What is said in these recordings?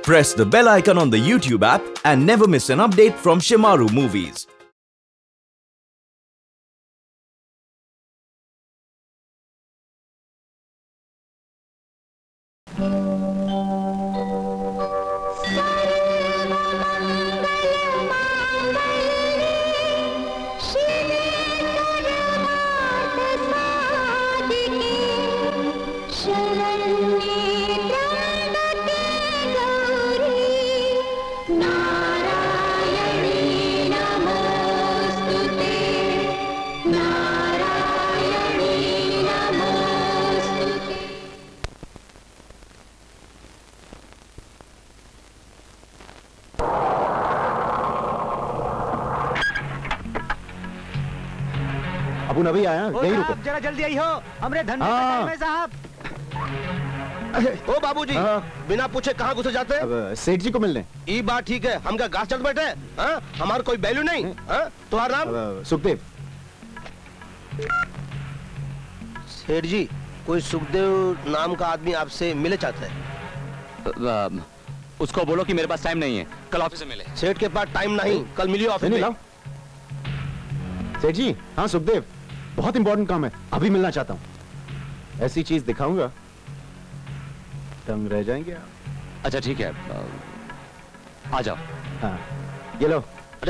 Press the bell icon on the YouTube app and never miss an update from Shimaru Movies. अभी आया नहीं रुको जरा जल्दी आई हो हमरे धंधे का टाइम है साहब। ओ बाबूजी बिना पूछे कहाँ घुसे जाते हैं? सेठ जी को मिलने। ये बात ठीक है, हम क्या घास चल बैठे? हमारा कोई वैल्यू नहीं? तुम्हारा नाम? सुखदेव। सेठ जी कोई सुखदेव नाम का आदमी आपसे मिले चाहता है। उसको बोलो कि मेरे पास टाइम नहीं है, कल ऑफिस में मिले। सेठ के पास टाइम नहीं, कल मिलिए ऑफिस में। सेठ जी हाँ सुखदेव, बहुत इंपॉर्टेंट काम है, अभी मिलना चाहता हूँ। ऐसी चीज दिखाऊंगा दंग रह जाएंगे आप। अच्छा ठीक है, आ जाओ। हाँ ये लो।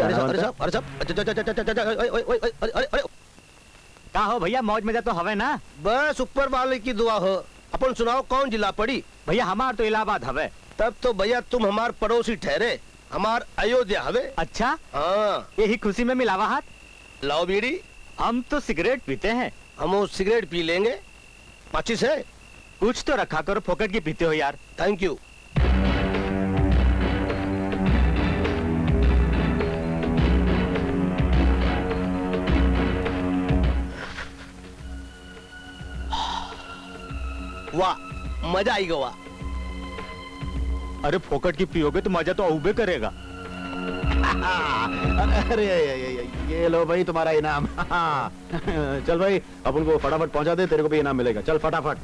क्या हो भैया, मौज में जा तो हवे ना? बस ऊपर वाले की दुआ हो। अपन सुनाओ कौन जिला पड़ी? भैया हमार तो इलाहाबाद हवे। तब तो भैया तुम हमार पड़ोसी ठहरे, हमार अयोध्या हवे। अच्छा हाँ यही खुशी में मिलावा हाथ। लाओ बीड़ी। हम तो सिगरेट पीते हैं। हम वो सिगरेट पी लेंगे। माचिस है? कुछ तो रखा करो, फोकट की पीते हो यार। Thank you. वाह मजा आई गवा। अरे फोकट की पियोगे तो मजा तो औबे करेगा। अरे ये लो भाई तुम्हारा इनाम। चल भाई अब उनको फटाफट पहुंचा दे, तेरे को भी इनाम मिलेगा। चल फटाफट।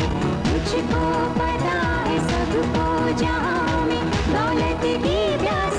मुझको पता है सबको जहां में दौलत की प्यास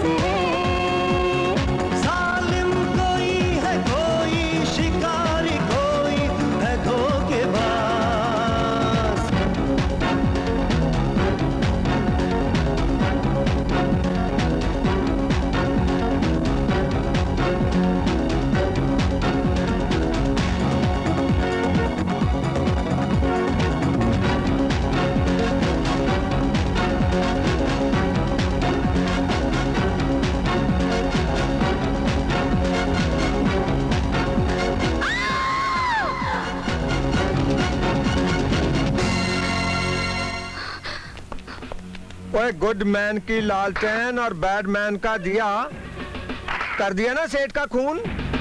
अबे गुड मैन की लालटेन और बैड मैन का दिया, कर दिया ना सेठ का खून।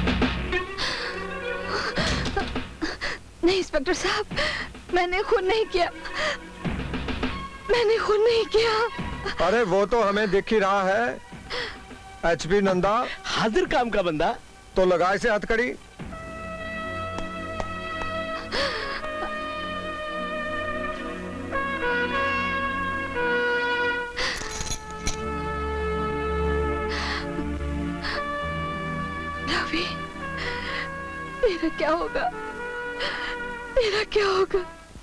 नहीं इंस्पेक्टर साहब, मैंने खून नहीं किया, मैंने खून नहीं किया। अरे वो तो हमें दिख ही रहा है। एचपी नंदा हाजिर काम का बंदा। तो लगाए से हथकड़ी। रवि, मेरा क्या होगा, मेरा क्या होगा?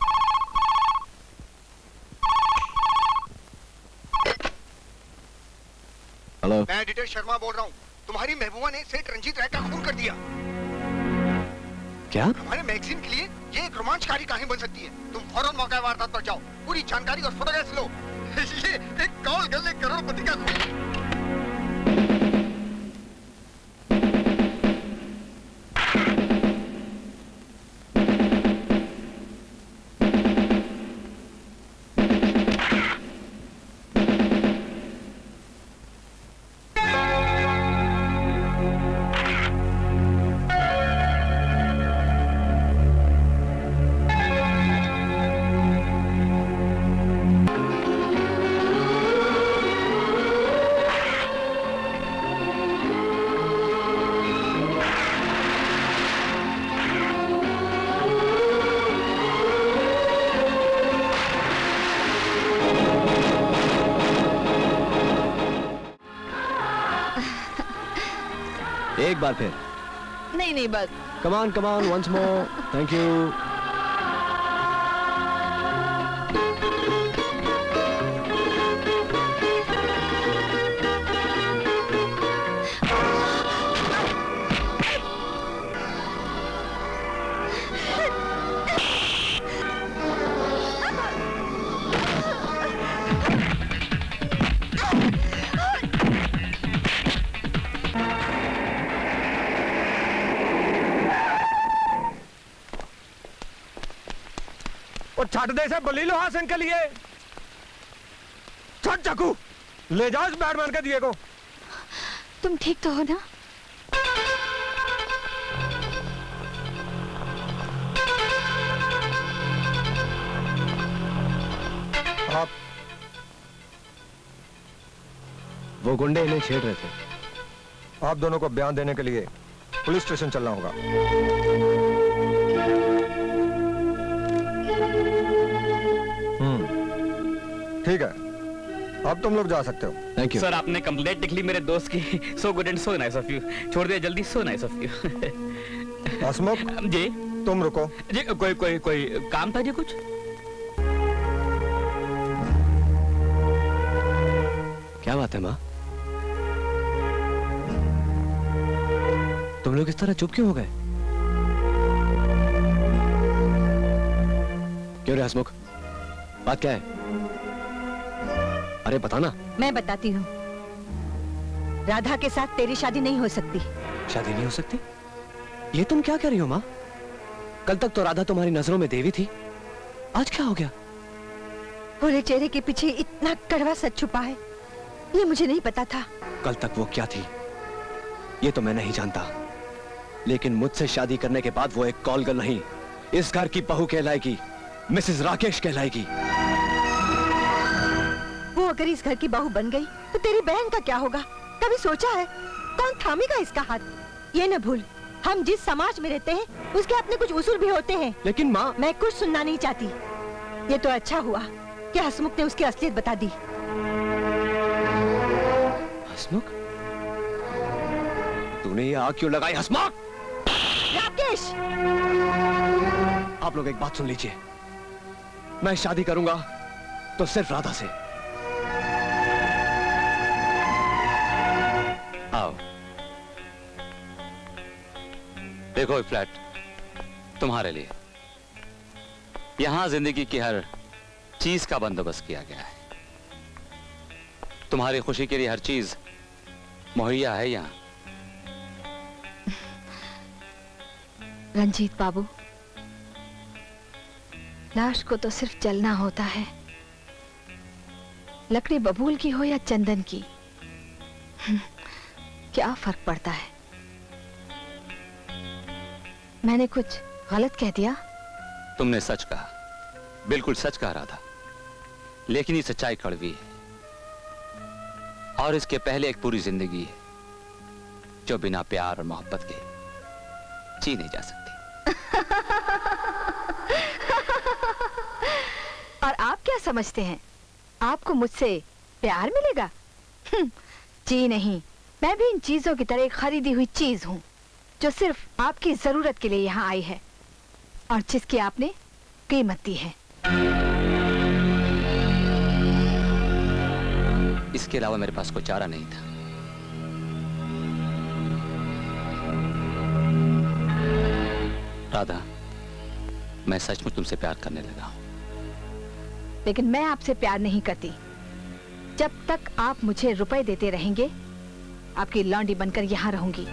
हेलो, मैं एडिटर शर्मा बोल रहा हूँ। तुम्हारी महबूबा ने सेठ रंजीत राय का खून कर दिया। क्या? हमारे मैगजीन के लिए ये एक रोमांचकारी कहानी बन सकती है। तुम फौरन मौका वारदात पर जाओ, पूरी जानकारी और फोटोग्राफ्स लो। ये एक कौल गले करोड़पति का खून। एक बार फिर। नहीं नहीं बस। Come on, once more. Thank you. छट दे से बली लो हासन के लिए। छट चाकू, ले जाओ इस बैटमैन के दिए को। तुम ठीक तो हो ना? आप वो गुंडे इन्हें छेड़ रहे थे। आप दोनों को बयान देने के लिए पुलिस स्टेशन चलना होगा। ठीक है, अब तुम लोग जा सकते हो। थैंक यू सर, आपने कंप्लेंट लिख ली मेरे दोस्त की। So good and so nice of you. छोड़ दिया जल्दी, so nice of you. Hasmukh ji तुम रुको। जी, कोई काम था जी कुछ? क्या बात है माँ? तुम लोग इस तरह चुप क्यों हो गए? क्यों रे हसमुख, बात क्या है? अरे बता ना। मैं बताती हूँ। राधा के साथ तेरी शादी नहीं हो सकती। शादी नहीं हो सकती? ये तुम क्या कह रही हो माँ? कल तक तो राधा तुम्हारी नजरों में देवी थी, आज क्या हो गया? भोले चेहरे के पीछे इतना कड़वा सच छुपा है, ये मुझे नहीं पता था। कल तक वो क्या थी ये तो मैं नहीं जानता, लेकिन मुझसे शादी करने के बाद वो एक कॉल गर्ल नहीं, इस घर की बहू कहलाएगी, मिसेस राकेश कहलाएगी। वो अगर इस घर की बहू बन गई तो तेरी बहन का क्या होगा? कभी सोचा है कौन थामेगा इसका हाथ? ये न भूल, हम जिस समाज में रहते हैं उसके अपने कुछ उसूल भी होते हैं। लेकिन माँ, मैं कुछ सुनना नहीं चाहती। ये तो अच्छा हुआ कि हसमुख ने उसकी असलियत बता दी। हसमुख? तूने ये आग क्यों लगाई हसमुख? राकेश! आप लोग एक बात सुन लीजिए, मैं शादी करूंगा तो सिर्फ राधा से। आओ, देखो ये फ्लैट तुम्हारे लिए। यहां जिंदगी की हर चीज का बंदोबस्त किया गया है। तुम्हारी खुशी के लिए हर चीज मुहैया है यहां। रंजीत बाबू, लाश को तो सिर्फ जलना होता है, लकड़ी बबूल की हो या चंदन की, क्या फर्क पड़ता है? मैंने कुछ गलत कह दिया? तुमने सच कहा, बिल्कुल सच कह रहा था, लेकिन ये सच्चाई कड़वी है और इसके पहले एक पूरी जिंदगी है जो बिना प्यार और मोहब्बत के जी नहीं जा सकती। और आप क्या समझते हैं, आपको मुझसे प्यार मिलेगा? जी नहीं, मैं भी इन चीजों की तरह एक खरीदी हुई चीज हूँ जो सिर्फ आपकी जरूरत के लिए यहाँ आई है और जिसकी आपने कीमत दी है। इसके अलावा मेरे पास कोई चारा नहीं था। राधा, मैं सचमुच तुमसे प्यार करने लगा हूं। लेकिन मैं आपसे प्यार नहीं करती। जब तक आप मुझे रुपए देते रहेंगे, आपकी लौंडी बनकर यहाँ रहूंगी।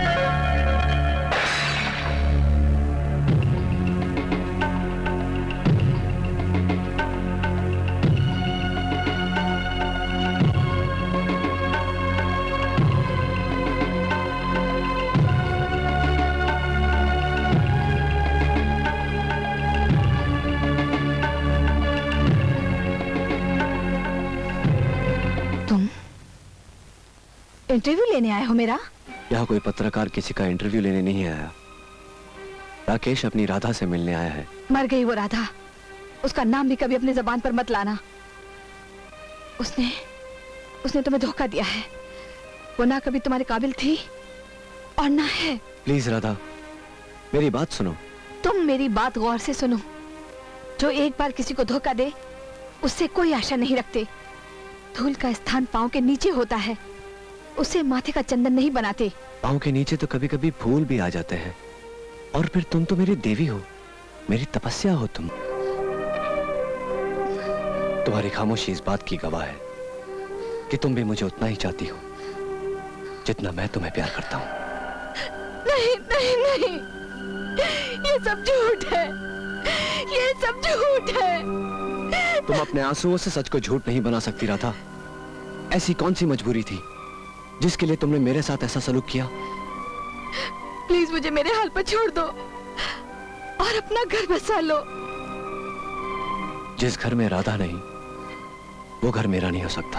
इंटरव्यू लेने आए हो मेरा? यहाँ कोई पत्रकार किसी का इंटरव्यू लेने नहीं आया। राकेश अपनी राधा से मिलने आया है। मर गई वो राधा, उसका नाम भी कभी अपने जबान पर मत लाना। उसने तुम्हें धोखा दिया है। वो ना कभी तुम्हारे काबिल थी और ना है। प्लीज राधा, मेरी बात सुनो। तुम मेरी बात गौर से सुनो। जो एक बार किसी को धोखा दे, उससे कोई आशा नहीं रखते। धूल का स्थान पांव के नीचे होता है, उसे माथे का चंदन नहीं बनाते। पांव के नीचे तो कभी कभी फूल भी आ जाते हैं। और फिर तुम तो मेरी देवी हो, मेरी तपस्या हो तुम। तुम्हारी खामोशी इस बात की गवाह है कि तुम भी मुझे उतना ही चाहती हो जितना मैं तुम्हें प्यार करता हूँ। नहीं नहीं नहीं, ये सब झूठ है, ये सब झूठ है। तुम अपने आंसुओं से सच को झूठ नहीं बना सकती राधा। ऐसी कौन सी मजबूरी थी जिसके लिए तुमने मेरे साथ ऐसा सलूक किया? प्लीज मुझे मेरे हाल पर छोड़ दो और अपना घर बसा लो। जिस घर में राधा नहीं, वो घर मेरा नहीं हो सकता।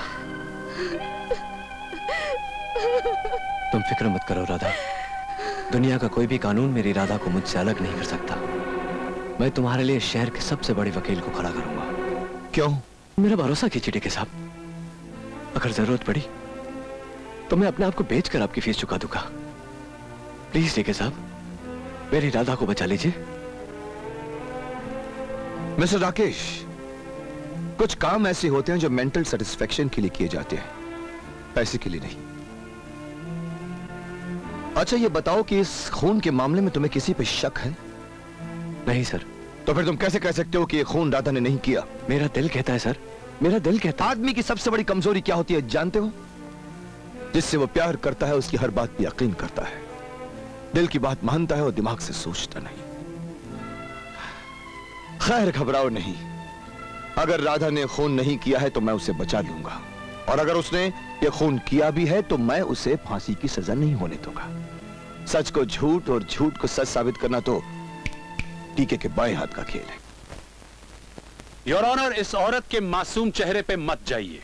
तुम फिक्र मत करो राधा, दुनिया का कोई भी कानून मेरी राधा को मुझसे अलग नहीं कर सकता। मैं तुम्हारे लिए शहर के सबसे बड़े वकील को खड़ा करूंगा। क्यों? मेरा भरोसा कीजिए टीके साहब। अगर जरूरत पड़ी तो मैं अपने आप को बेचकर आपकी फीस चुका दूंगा। प्लीज टीके साहब, मेरी राधा को बचा लीजिए। मिस्टर राकेश, कुछ काम ऐसे होते हैं जो मेंटल सेटिस्फेक्शन के लिए किए जाते हैं, पैसे के लिए नहीं। अच्छा ये बताओ कि इस खून के मामले में तुम्हें किसी पे शक है? नहीं सर। तो फिर तुम कैसे कह सकते हो कि ये खून राधा ने नहीं किया? मेरा दिल कहता है सर, मेरा दिल कहता है। आदमी की सबसे बड़ी कमजोरी क्या होती है जानते हो? जिससे वो प्यार करता है उसकी हर बात पे यकीन करता है, दिल की बात मानता है और दिमाग से सोचता नहीं। खैर घबराओ नहीं, अगर राधा ने खून नहीं किया है तो मैं उसे बचा लूंगा, और अगर उसने ये खून किया भी है तो मैं उसे फांसी की सजा नहीं होने दूंगा। सच को झूठ और झूठ को सच साबित करना तो टीके के बाएं हाथ का खेल है। योर ऑनर, इस औरत के मासूम चेहरे पे मत जाइए।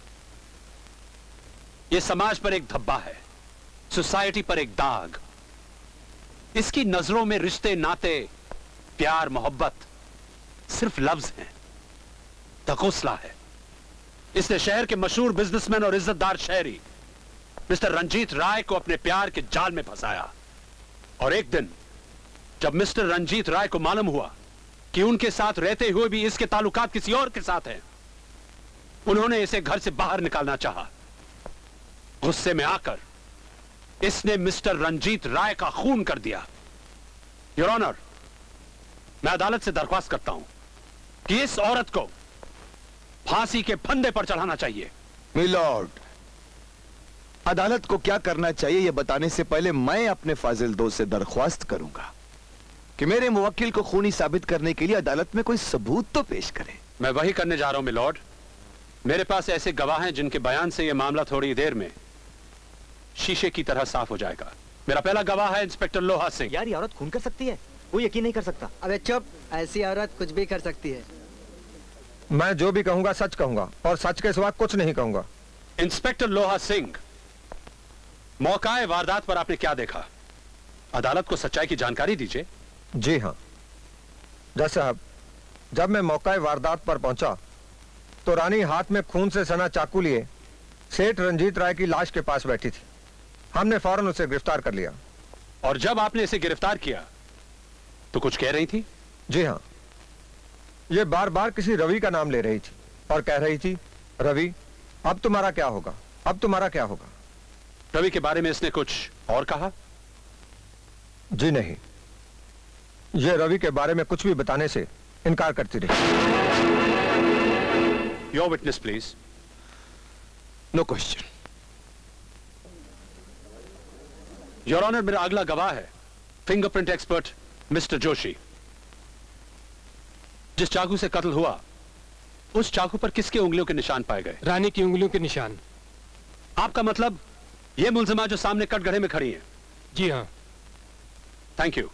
ये समाज पर एक धब्बा है, सोसाइटी पर एक दाग। इसकी नजरों में रिश्ते नाते, प्यार मोहब्बत सिर्फ लफ्ज हैं, तकोसला है। इसने शहर के मशहूर बिजनेसमैन और इज्जतदार शहरी मिस्टर रंजीत राय को अपने प्यार के जाल में फंसाया। और एक दिन जब मिस्टर रंजीत राय को मालूम हुआ कि उनके साथ रहते हुए भी इसके ताल्लुकात किसी और के साथ हैं, उन्होंने इसे घर से बाहर निकालना चाहा। गुस्से में आकर इसने मिस्टर रंजीत राय का खून कर दिया। योर ऑनर, मैं अदालत से दरख्वास्त करता हूं कि इस औरत को फांसी के फंदे पर चढ़ाना चाहिए। मिलॉर्ड, अदालत को क्या करना चाहिए यह बताने से पहले मैं अपने फाजिल दोस्त से दरख्वास्त करूंगा कि मेरे मुवक्किल को खूनी साबित करने के लिए अदालत में कोई सबूत तो पेश करे। मैं वही करने जा रहा हूं मिलॉर्ड। मेरे पास ऐसे गवाह हैं जिनके बयान से यह मामला थोड़ी देर में शीशे की तरह साफ हो जाएगा। मेरा पहला गवाह है इंस्पेक्टर लोहा सिंह। यार ये औरत खून कर सकती है? कोई यकीन नहीं कर सकता। अबे चुप, ऐसी औरत कुछ भी कर सकती है। मैं जो भी कहूंगा सच कहूंगा और सच के सिवा कुछ नहीं कहूंगा। इंस्पेक्टर लोहा सिंह, मौकाए वारदात पर आपने क्या देखा? अदालत को सच्चाई की जानकारी दीजिए। जी हाँ जज साहब, जब मैं मौकाए वारदात पर पहुंचा तो रानी हाथ में खून से सना चाकू लिए सेठ रंजीत राय की लाश के पास बैठी थी। हमने फौरन उसे गिरफ्तार कर लिया। और जब आपने इसे गिरफ्तार किया तो कुछ कह रही थी? जी हाँ, ये बार बार किसी रवि का नाम ले रही थी और कह रही थी, रवि अब तुम्हारा क्या होगा, अब तुम्हारा क्या होगा। रवि के बारे में इसने कुछ और कहा? जी नहीं, ये रवि के बारे में कुछ भी बताने से इनकार करती रही। Your witness please. No question. Your honour, मेरा अगला गवाह है फिंगरप्रिंट एक्सपर्ट मिस्टर जोशी। जिस चाकू से कत्ल हुआ उस चाकू पर किसके उंगलियों के निशान पाए गए? रानी की उंगलियों के निशान। आपका मतलब ये मुलजिमा जो सामने कटघरे में खड़ी है? जी हाँ। Thank you.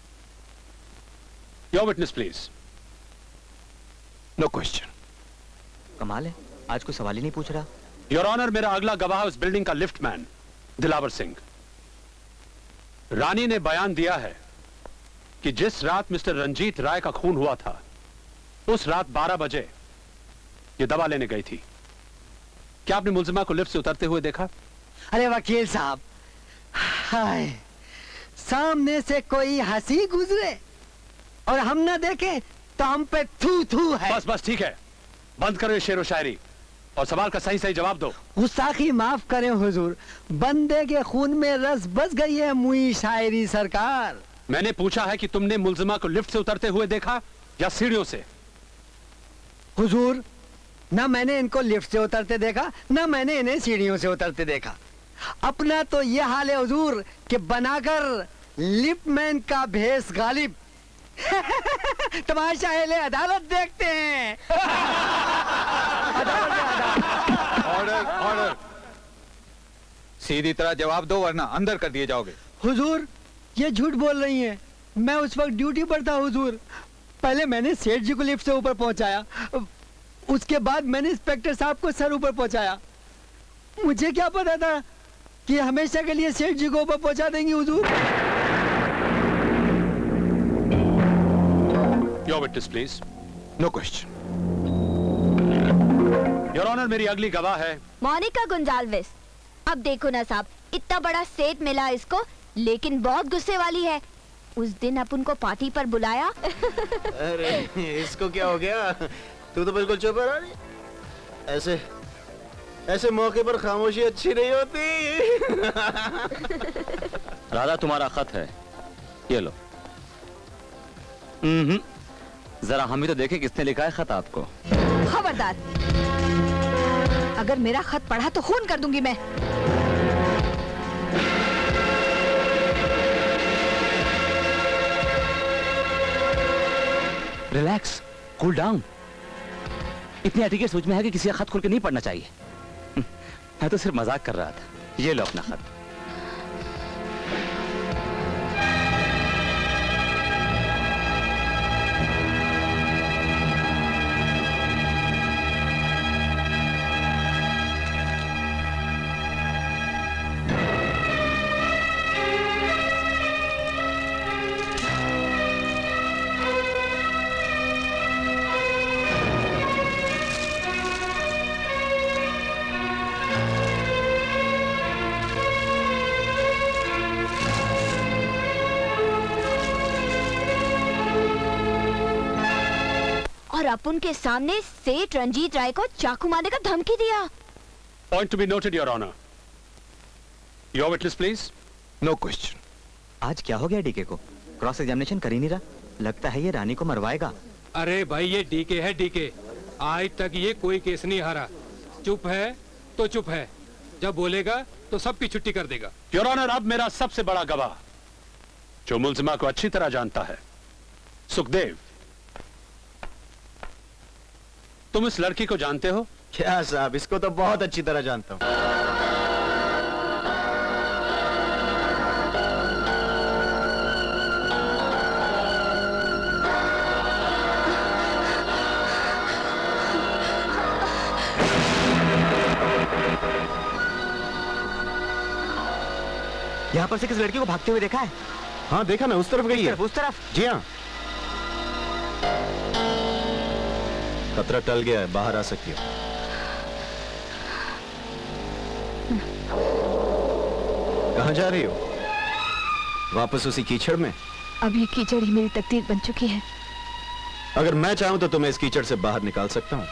Your witness please. No question. कमाल है, आज कोई सवाल ही नहीं पूछ रहा। योर ऑनर, मेरा अगला गवाह उस बिल्डिंग का लिफ्टमैन दिलावर सिंह। रानी ने बयान दिया है कि जिस रात मिस्टर रंजीत राय का खून हुआ था उस रात 12 बजे ये दवा लेने गई थी। क्या आपने मुलजिमा को लिफ्ट से उतरते हुए देखा? अरे वकील साहब, हाय, सामने से कोई हंसी गुजरे और हम ना देखे तो हम पे थू थू है। बस बस ठीक है, बंद करो ये शेर व शायरी और सवाल का सही सही जवाब दो। गुस्ताखी माफ करें हुजूर, बंदे के खून में रस बस गई है मुई शायरी सरकार। मैंने पूछा है कि तुमने मुलजिमा को लिफ्ट से उतरते हुए देखा या सीढ़ियों से? हुजूर, ना मैंने इनको लिफ्ट से उतरते देखा ना मैंने इन्हें सीढ़ियों से उतरते देखा। अपना तो यह हाल है हुजूर कि बनाकर लिफ्टमैन का भेष गालिब तमाशा अहले अदालत देखते हैं। ऑर्डर ऑर्डर, सीधी तरह जवाब दो वरना अंदर कर दिए जाओगे। हुजूर, ये झूठ बोल रही हैं। मैं उस वक्त ड्यूटी पर था हुजूर। पहले मैंने सेठ जी को लिफ्ट से ऊपर पहुंचाया, उसके बाद मैंने इंस्पेक्टर साहब को सर ऊपर पहुंचाया। मुझे क्या पता था कि हमेशा के लिए सेठ जी को ऊपर पहुंचा देंगी हुजूर। Your witness please. No question. Your honour, मेरी अगली गवाह है मोनिका गुंजाल्विस। अब देखो ना साहब, इतना बड़ा सेट मिला इसको, लेकिन बहुत गुस्से वाली है। उस दिन अपन को पार्टी पर बुलाया। अरे इसको क्या हो गया? तू तो बिल्कुल चुप है रानी। ऐसे ऐसे मौके पर खामोशी अच्छी नहीं होती। राधा, तुम्हारा खत है, ये लो। जरा हम भी तो देखें किसने लिखा है खत आपको। खबरदार, अगर मेरा खत पढ़ा तो खून कर दूंगी मैं। Relax, cool down. इतनी एटिकेट सोच में है कि किसी का खत खोल के नहीं पढ़ना चाहिए। मैं तो सिर्फ मजाक कर रहा था। ये लो अपना खत। और अपन के सामने सेठ रंजीत राय को चाकू मारने का धमकी दिया। Point to be noted your honour. Your witness please. No question. आज क्या हो गया डीके को? क्रॉस एग्जामिनेशन कर ही नहीं रहा। लगता है ये रानी को मरवाएगा। अरे भाई, ये डीके है डीके। आज तक ये कोई केस नहीं हारा। चुप है तो चुप है, जब बोलेगा तो सबकी छुट्टी कर देगा। योर ऑनर, अब मेरा सबसे बड़ा गवाह जो मुलजिमा को अच्छी तरह जानता है, सुखदेव। तुम इस लड़की को जानते हो? क्या साहब, इसको तो बहुत अच्छी तरह जानता हूँ। यहाँ पर से किस लड़की को भागते हुए देखा है? हाँ देखा ना, उस तरफ गई है। उस तरफ? जी हाँ। खतरा टल गया है, बाहर आ सकती हो। कहाँ जा रही हो? वापस उसी कीचड़ में? अब ये कीचड़ ही मेरी तकदीर बन चुकी है। अगर मैं चाहूं तो तुम्हें इस कीचड़ से बाहर निकाल सकता हूं।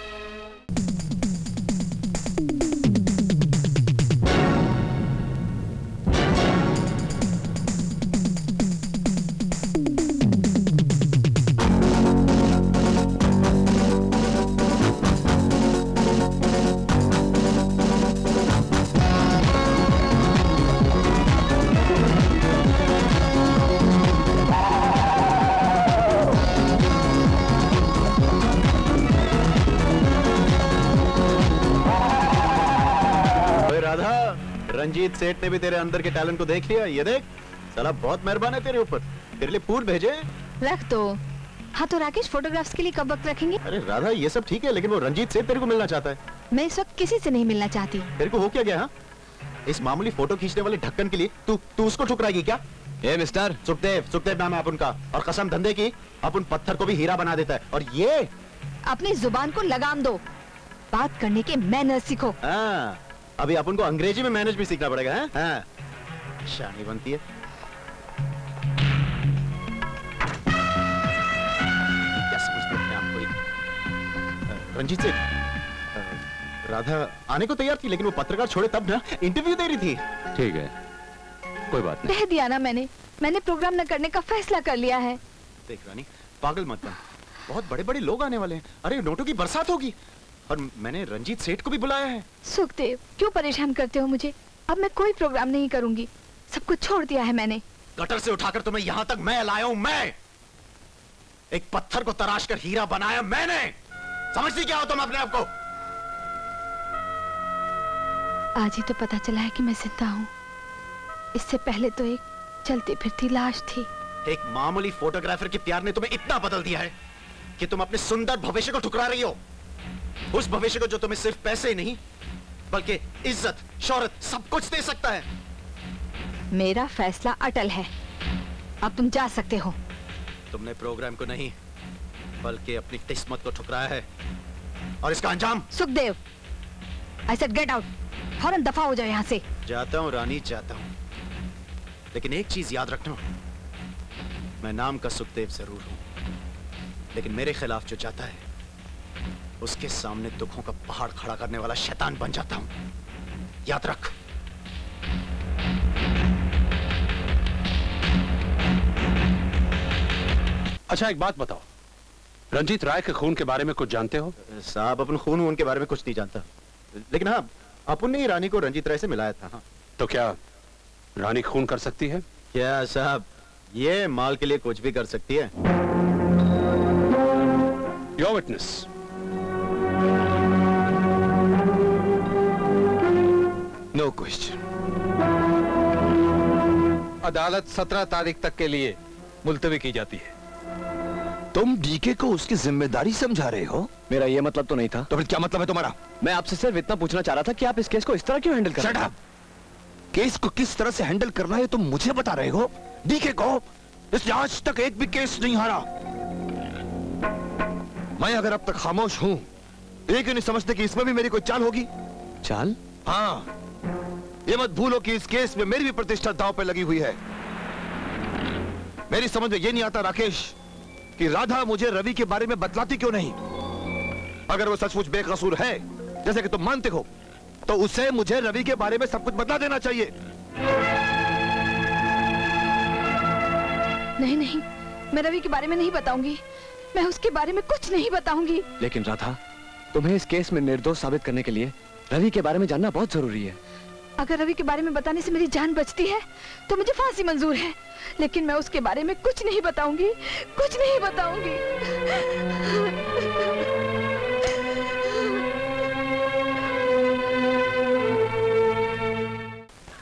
रंजीत सेठ ने भी तेरे अंदर के टैलेंट को देख लिया। ये देख, साला बहुत मेहरबान है तेरे ऊपर। तेरे लिए फूल भेजे। रख दो। हाँ तो राकेश, फोटोग्राफ्स के लिए कब वक्त रखेंगे? अरे राधा, ये सब ठीक है, लेकिन वो रंजीत सेठ तेरे को मिलना चाहता है। मैं इस वक्त किसी से नहीं मिलना चाहती। तेरे को हो क्या गया? हाँ, इस मामूली फोटो खींचने वाले ढक्कन के लिए तू उसको ठुकराएगी क्या? ए मिस्टर सुखदेव नाम है अपन का, और कसम धंधे की अपन पत्थर को भी हीरा बना देता है। और ये अपनी जुबान को लगाम दो, बात करने के मैनर्स सीखो। हाँ, अभी अपन को अंग्रेजी में मैनेज भी सीखना पड़ेगा। हाँ, शानी बनती है। क्या समझते हैं आपको? रंजीत से राधा आने को तैयार थी, लेकिन वो पत्रकार छोड़े तब ना इंटरव्यू दे रही थी। ठीक है, कोई बात नहीं। कह दिया ना मैंने प्रोग्राम न करने का फैसला कर लिया है। देख रानी, पागल मत बन, बहुत बड़े बड़े लोग आने वाले हैं। अरे नोटों की बरसात होगी, और मैंने रंजीत सेठ को भी बुलाया है। सुखदेव, क्यों परेशान करते हो मुझे? अब मैं कोई प्रोग्राम नहीं करूंगी, सब कुछ छोड़ दिया है मैंने। गटर से उठाकर तुम्हें यहाँ तक मैं लाया हूँ। मैं एक पत्थर को तराश कर हीरा बनाया मैंने। समझती क्या हो तुम अपने आप को? आज ही तो पता चला है कि मैं जिंदा हूँ। इससे पहले तो एक चलती फिरती लाश थी। एक मामूली फोटोग्राफर के प्यार ने तुम्हें इतना बदल दिया है कि तुम अपने सुंदर भविष्य को ठुकरा रही हो। उस भविष्य को जो तुम्हें सिर्फ पैसे ही नहीं, बल्कि इज्जत, शोहरत, सब कुछ दे सकता है। मेरा फैसला अटल है, अब तुम जा सकते हो। तुमने प्रोग्राम को नहीं, बल्कि अपनी किस्मत को ठुकराया है, और इसका अंजाम। Sukhdev, I said get out, फौरन दफा हो जाओ यहाँ से। जाता हूँ रानी, जाता हूँ, लेकिन एक चीज याद रखना, मैं नाम का सुखदेव जरूर हूँ, लेकिन मेरे खिलाफ जो जाता है उसके सामने दुखों का पहाड़ खड़ा करने वाला शैतान बन जाता हूं। याद रख। अच्छा एक बात बताओ, रंजीत राय के खून के बारे में कुछ जानते हो? साहब, अपन खून के बारे में कुछ नहीं जानता, लेकिन हाँ, अपन ने ही रानी को रंजीत राय से मिलाया था। हाँ। तो क्या रानी खून कर सकती है? क्या साहब, ये माल के लिए कुछ भी कर सकती है। Your witness. No question. अदालत 17 तारीख तक के लिए मुलतवी की जाती है। तुम डीके को उसकी जिम्मेदारी समझा रहे हो? मेरा ये मतलब तो नहीं था। तो फिर क्या मतलब है तुम्हारा? मैं आपसे सिर्फ इतना पूछना चाह रहा था कि आप इस केस को इस तरह क्यों हैंडल कर रहे हैं? केस को किस तरह से हैंडल करना है तुम मुझे बता रहे हो? डीके को इसने आज तक एक भी केस नहीं हारा। मैं अगर अब तक खामोश हूं, एक ही नहीं समझते कि इसमें भी मेरी कोई चाल होगी। चाल? हाँ, ये मत भूलो कि इस केस में मेरी भी प्रतिष्ठा दांव पे लगी हुई है। मेरी समझ में ये नहीं आता राकेश कि राधा मुझे रवि के बारे में बतलाती क्यों नहीं। अगर वो सचमुच बेकसूर है, जैसे कि तुम मानते हो, तो उसे मुझे रवि के बारे में सब कुछ बता देना चाहिए। नहीं, मैं रवि के बारे में नहीं बताऊंगी। मैं उसके बारे में कुछ नहीं बताऊंगी। लेकिन राधा, तुम्हें इस केस में निर्दोष साबित करने के लिए रवि के बारे में जानना बहुत जरूरी है। अगर रवि के बारे में बताने से मेरी जान बचती है तो मुझे फांसी मंजूर है, लेकिन मैं उसके बारे में कुछ नहीं बताऊंगी, कुछ नहीं बताऊंगी।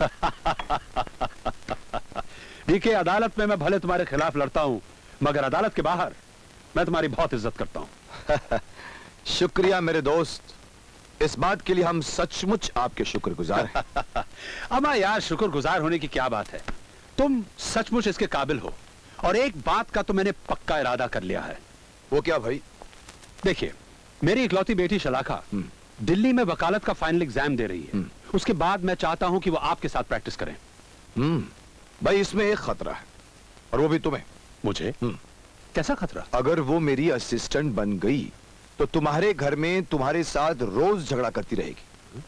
डीके, अदालत में मैं भले तुम्हारे खिलाफ लड़ता हूं, मगर अदालत के बाहर मैं तुम्हारी बहुत इज्जत करता हूं। शुक्रिया मेरे दोस्त, इस बात के लिए हम सचमुच आपके शुक्रगुजार हैं। अमा यार, शुक्रगुजार होने की क्या बात है, तुम सचमुच इसके काबिल हो। और एक बात का तो मैंने पक्का इरादा कर लिया है। वो क्या भाई? देखिए, मेरी इकलौती बेटी शलाका दिल्ली में वकालत का फाइनल एग्जाम दे रही है। उसके बाद मैं चाहता हूं कि वो आपके साथ प्रैक्टिस करें। भाई, इसमें एक खतरा है, और वो भी तुम्हें। मुझे? कैसा खतरा? अगर वो मेरी असिस्टेंट बन गई तो तुम्हारे घर में तुम्हारे साथ रोज झगड़ा करती रहेगी।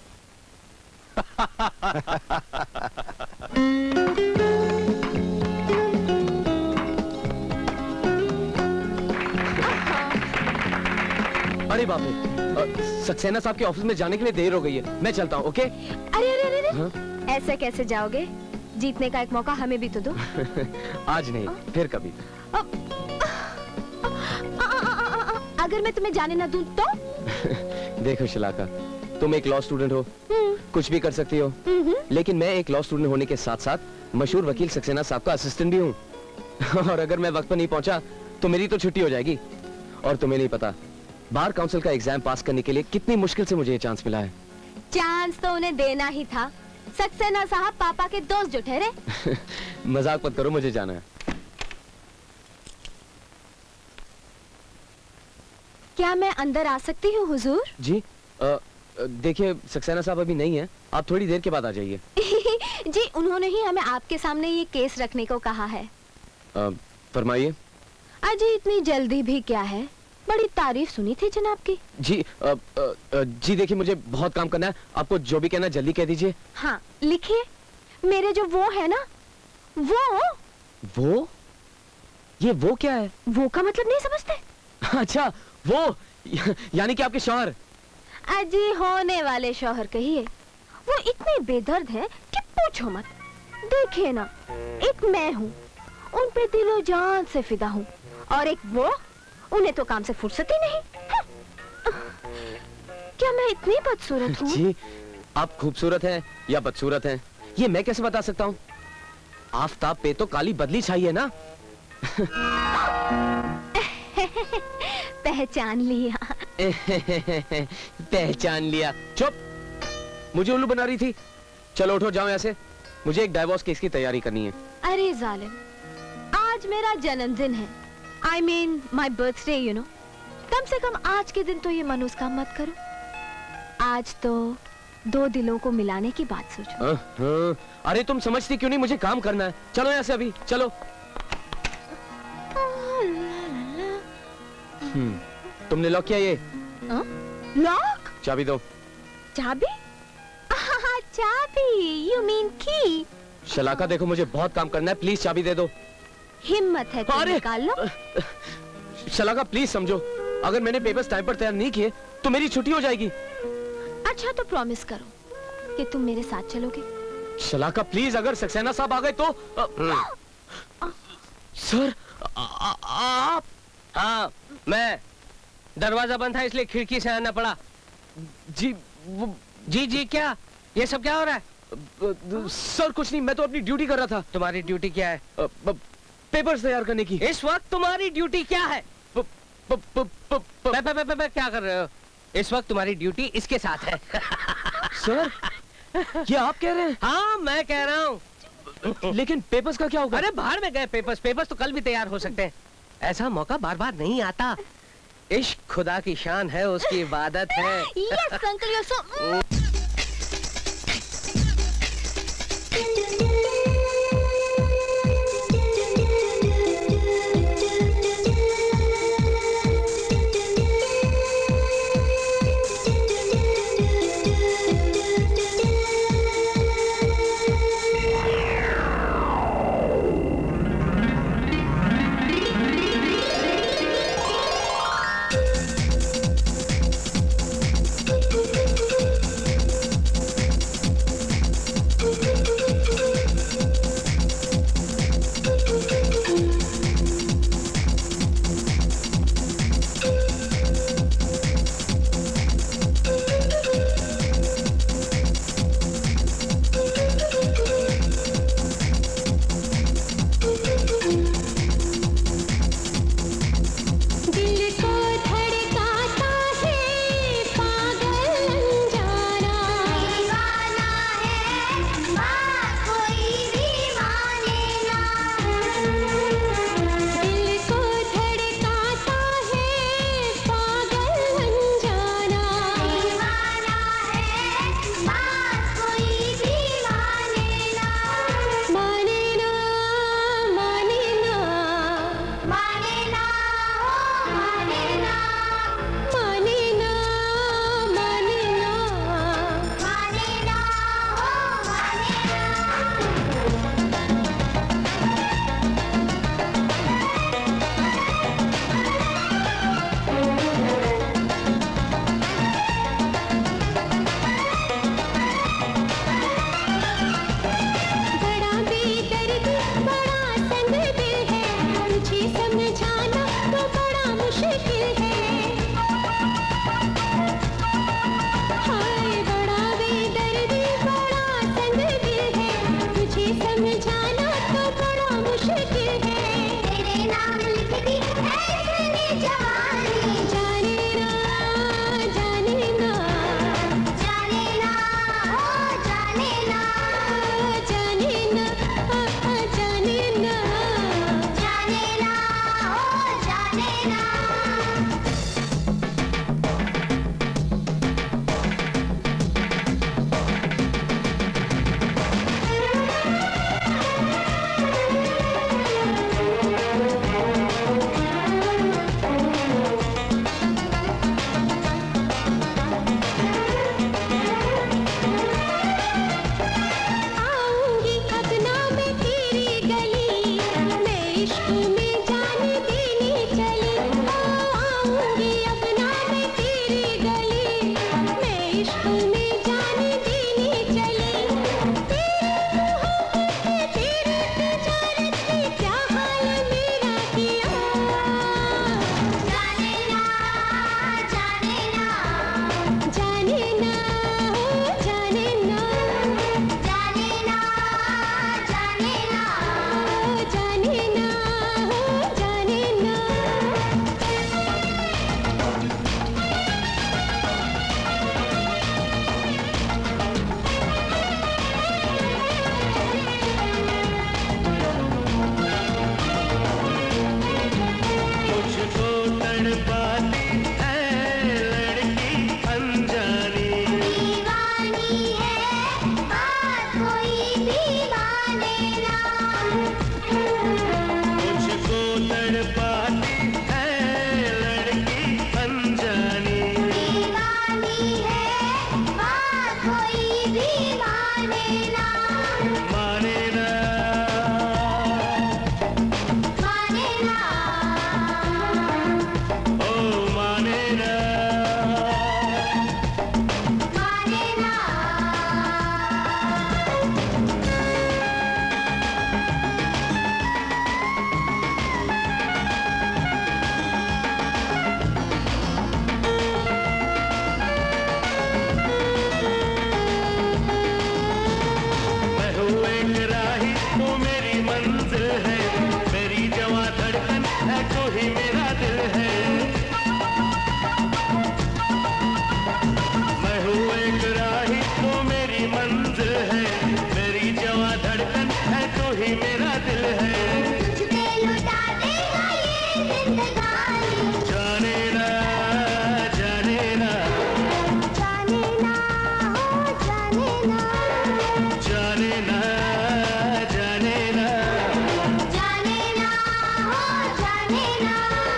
अरे बाप रे, सक्सेना साहब के ऑफिस में जाने के लिए देर हो गई है, मैं चलता हूँ। ओके? अरे अरे अरे, हाँ? ऐसे कैसे जाओगे? जीतने का एक मौका हमें भी तो दो। आज नहीं, फिर कभी। अगर मैं तुम्हें जाने ना दूं तो? देखो शलाका, तुम एक लॉ स्टूडेंट हो, कुछ भी कर सकती हो, लेकिन मैं एक लॉ स्टूडेंट होने के साथ साथ मशहूर वकील सक्सेना साहब का असिस्टेंट भी हूँ। और अगर मैं वक्त पर नहीं पहुंचा तो मेरी तो छुट्टी हो जाएगी। और तुम्हें नहीं पता, बार काउंसिल का एग्जाम पास करने के लिए कितनी मुश्किल से मुझे ये चांस मिला है। चांस तो उन्हें देना ही था। सक्सेना साहब पापा के दोस्त जो ठहरे। मजाक मत करो, मुझे जाना है। क्या मैं अंदर आ सकती हूँ हुजूर? जी देखिए, सक्सेना साहब अभी नहीं है, आप थोड़ी देर के बाद आ जाइए। जी, उन्होंने ही हमें आपके सामने ये केस रखने को कहा है। फरमाइए। अजी, इतनी जल्दी भी क्या है, बड़ी तारीफ सुनी थी जनाब की। जी जी देखिए, मुझे बहुत काम करना है, आपको जो भी कहना जल्दी कह दीजिए। हाँ लिखिए। मेरे जो वो है ना, वो ये वो क्या है? वो का मतलब नहीं समझते? अच्छा, वो यानी कि आपके शौहर? अजी, होने वाले शौहर कहिए। वो इतने बेदर्द हैं कि पूछो मत। देखिए ना, एक मैं हूँ, उन पे दिलो जान से फिदा हूँ, और एक वो, उन्हें तो काम से फुर्सत ही नहीं। क्या मैं इतनी बदसूरत हूँ? जी, आप खूबसूरत हैं या बदसूरत हैं, ये मैं कैसे बता सकता हूँ? आफताब पे तो काली बदली छाई है ना। पहचान लिया। पहचान लिया। चुप, मुझे उल्लू बना रही थी। चलो उठो, जाओ यहाँ से, मुझे एक डाइवोर्स केस की तैयारी करनी है। अरे जालिम, आज मेरा जन्मदिन है। I mean my birthday, you know. कम से कम आज के दिन तो ये मनूस काम मत करो। आज तो दो दिलों को मिलाने की बात सोचो। अरे तुम समझती क्यों नहीं, मुझे काम करना है। चलो यहाँ से अभी, चलो। तुमने लॉक किया ये? लॉक? चाबी दो। चाबी? चाबी, you mean key? शलाका देखो, मुझे बहुत काम करना है, प्लीज चाबी दे दो। हिम्मत है तो निकाल लो। शलाका प्लीज समझो, अगर मैंने पेपर्स टाइम पर तैयार नहीं किए तो मेरी छुट्टी हो जाएगी। अच्छा तो प्रॉमिस करो कि तुम मेरे साथ चलोगे। शलाका प्लीज, अगर सक्सेना साहब आ गए तो। सर आप? हाँ मैं, दरवाजा बंद था इसलिए खिड़की से आना पड़ा। जी जी क्या, ये सब क्या हो रहा है? सर कुछ नहीं, मैं तो अपनी ड्यूटी कर रहा था। तुम्हारी ड्यूटी क्या है? पेपर्स तैयार करने की। इस वक्त तुम्हारी ड्यूटी क्या है? क्या कर रहे हो? इस वक्त तुम्हारी ड्यूटी इसके साथ है। सर ये आप कह रहे हैं? हाँ मैं कह रहा हूँ। लेकिन पेपर्स का क्या होगा? अरे बाहर में गए पेपर्स, पेपर्स तो कल भी तैयार हो सकते हैं। ऐसा मौका बार बार नहीं आता। इश्क खुदा की शान है, उसकी इबादत है। Yes, uncle, you're so... भी माने ना। मुझको तड़पाती है लड़की अनजानी, दीवानी है बात कोई भी माने ना। माने ना, माने ना, ओ माने ना, माने ना। मैं हूँ एक राही, तू मेरी मंजिल है, मेरी जवां धड़कन है, तू ही मेरा दिल है। मैं हूँ एक राही, तू मेरी मंजिल है, मेरी जवां धड़कन है, तू ही मेरा दिल है। तुझ पे लुटा देगा ये जिंदगानी, जाने ना, जाने ना, जाने ना, ओ जाने ना, जाने ना, जाने ना, जाने ना, ओ जाने ना।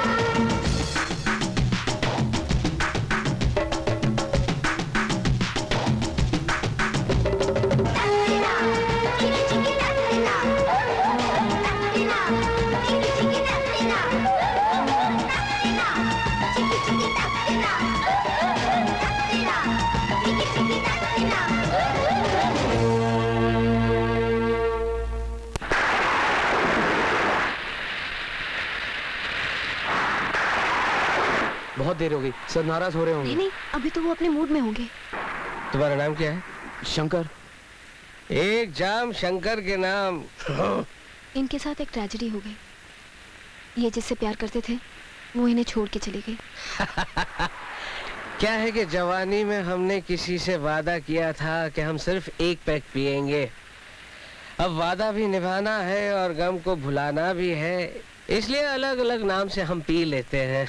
बहुत देर हो गई सर, नाराज हो रहे होंगे। नहीं, अभी तो वो अपने मूड में होंगे। तुम्हारा नाम क्या है? शंकर। एक जाम शंकर के नाम। इनके साथ एक ट्रेजेडी हो गई। ये जिससे प्यार करते थे वो इन्हें छोड़ के चली गई। क्या है कि जवानी में हमने किसी से वादा किया था कि हम सिर्फ एक पैक पिएंगे। अब वादा भी निभाना है और गम को भुलाना भी है, इसलिए अलग अलग नाम से हम पी लेते हैं।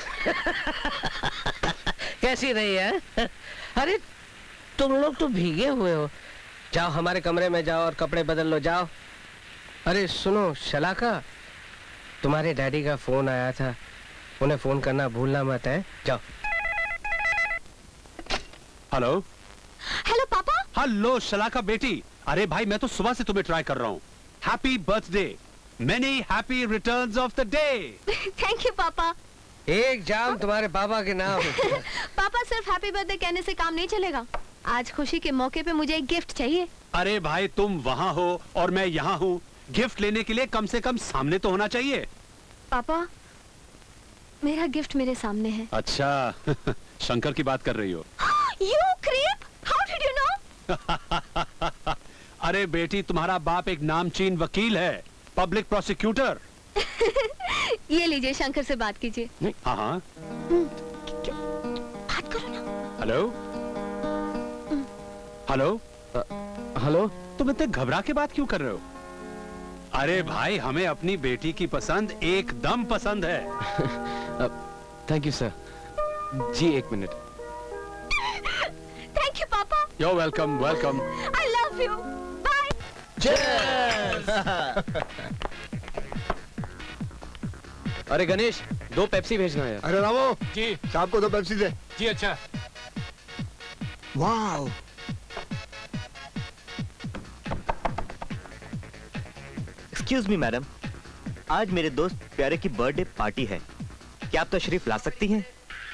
कैसी रही है? अरे तुम लोग तो भीगे हुए हो, जाओ हमारे कमरे में जाओ और कपड़े बदल लो, जाओ। अरे सुनो शलाका, तुम्हारे डैडी का फोन आया था, उन्हें फोन करना भूलना मत है, जाओ। हेलो। हेलो पापा। हेलो शलाका बेटी, अरे भाई मैं तो सुबह से तुम्हें ट्राई कर रहा हूँ। Happy birthday, many happy returns of the day. Thank you पापा। एक जाम तुम्हारे पापा के नाम। पापा सिर्फ हैप्पी बर्थडे कहने से काम नहीं चलेगा, आज खुशी के मौके पे मुझे एक गिफ्ट चाहिए। अरे भाई तुम वहाँ हो और मैं यहाँ हूँ, गिफ्ट लेने के लिए कम से कम सामने तो होना चाहिए। पापा मेरा गिफ्ट मेरे सामने है। अच्छा शंकर की बात कर रही हो? You creep! How did you know? अरे बेटी तुम्हारा बाप एक नामचीन वकील है, पब्लिक प्रोसिक्यूटर। ये लीजिए, शंकर से बात कीजिए। हाँ हाँ। बात करो ना। हेलो हेलो हेलो, तुम इतने घबरा के बात क्यों कर रहे हो? अरे भाई हमें अपनी बेटी की पसंद एकदम पसंद है। Thank you sir. जी एक मिनट। थैंक यू पापा। You're welcome, welcome. I love you. Bye. अरे गणेश, 2 पेप्सी भेजना है। अरे रामो जी साहब को 2 पेप्सी दे। जी अच्छा। वाह, एक्सक्यूज मी मैडम, आज मेरे दोस्त प्यारे की बर्थडे पार्टी है, क्या आप तशरीफ ला सकती हैं?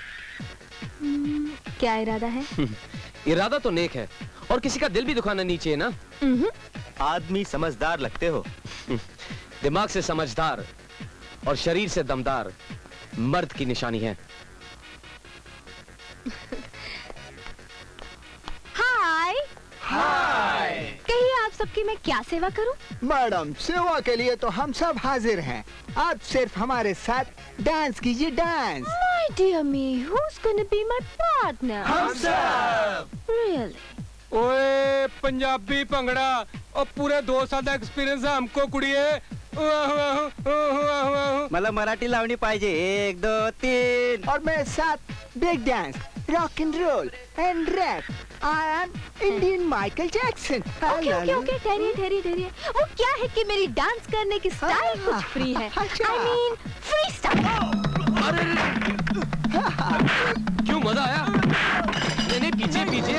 क्या इरादा है? इरादा तो नेक है और किसी का दिल भी दुखाना नहीं चाहिए ना। आदमी समझदार लगते हो। दिमाग से समझदार और शरीर से दमदार मर्द की निशानी है। हाय हाय, कहिए आप सबकी मैं क्या सेवा करूं? मैडम सेवा के लिए तो हम सब हाजिर हैं, आप सिर्फ हमारे साथ डांस कीजिए, dance. My dear me, who's gonna be my partner? हम सब। Really? ओए पंजाबी भंगड़ा और पूरे 2 साल का एक्सपीरियंस है हमको कुड़िए। मला मराठी लावणी पाहिजे, 1 2 3 और मेरे साथ break dance. rock and roll and rap. I am Indian Michael Jackson. Okay ठहरिए। वो क्या है कि मेरी डांस करने की स्टाइल कुछ फ्री है। I mean freestyle. अरे क्यों मजा आया? नहीं पीछे।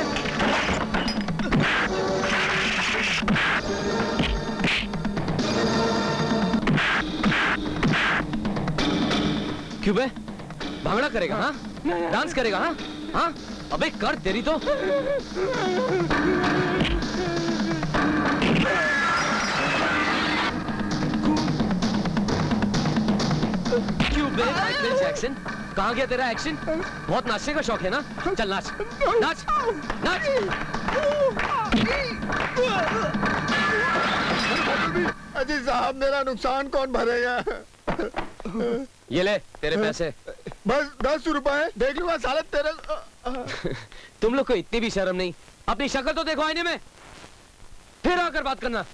क्यों बे? भांगड़ा करेगा हाँ? डांस करेगा हाँ? अबे कर तेरी तो। क्यों बे माइकल जैक्सन? कहाँ गया तेरा एक्शन? बहुत नाचने का शौक है ना? चल नाच। अजी साहब मेरा नुकसान कौन भरेगा? ये ले तेरे पैसे। बस 10 रुपए देख लूंगा साले तेरे। तुम लोग को इतनी भी शर्म नहीं। अपनी शक्ल तो देखो आईने में, फिर आकर बात करना।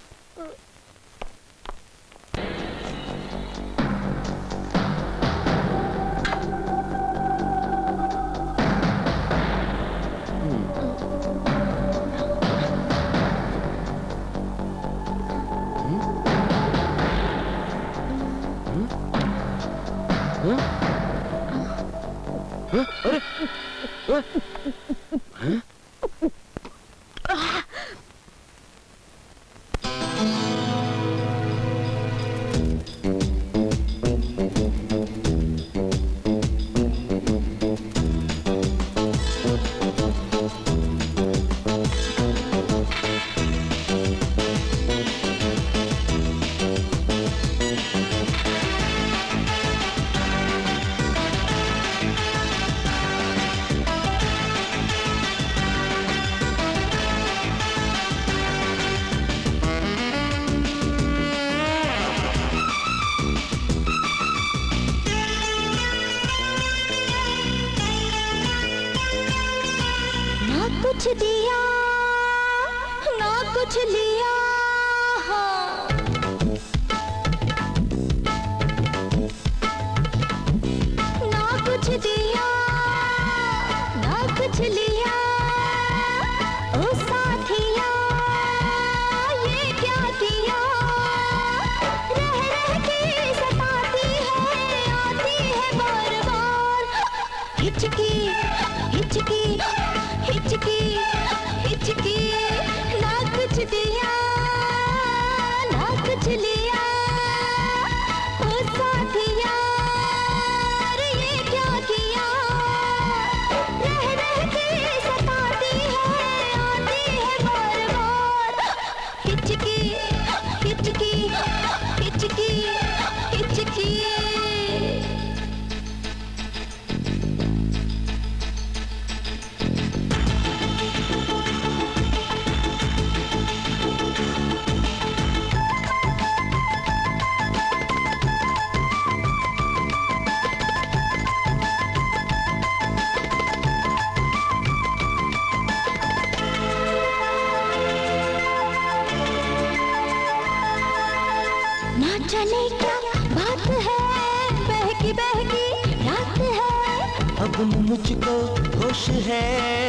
मुझको होश है,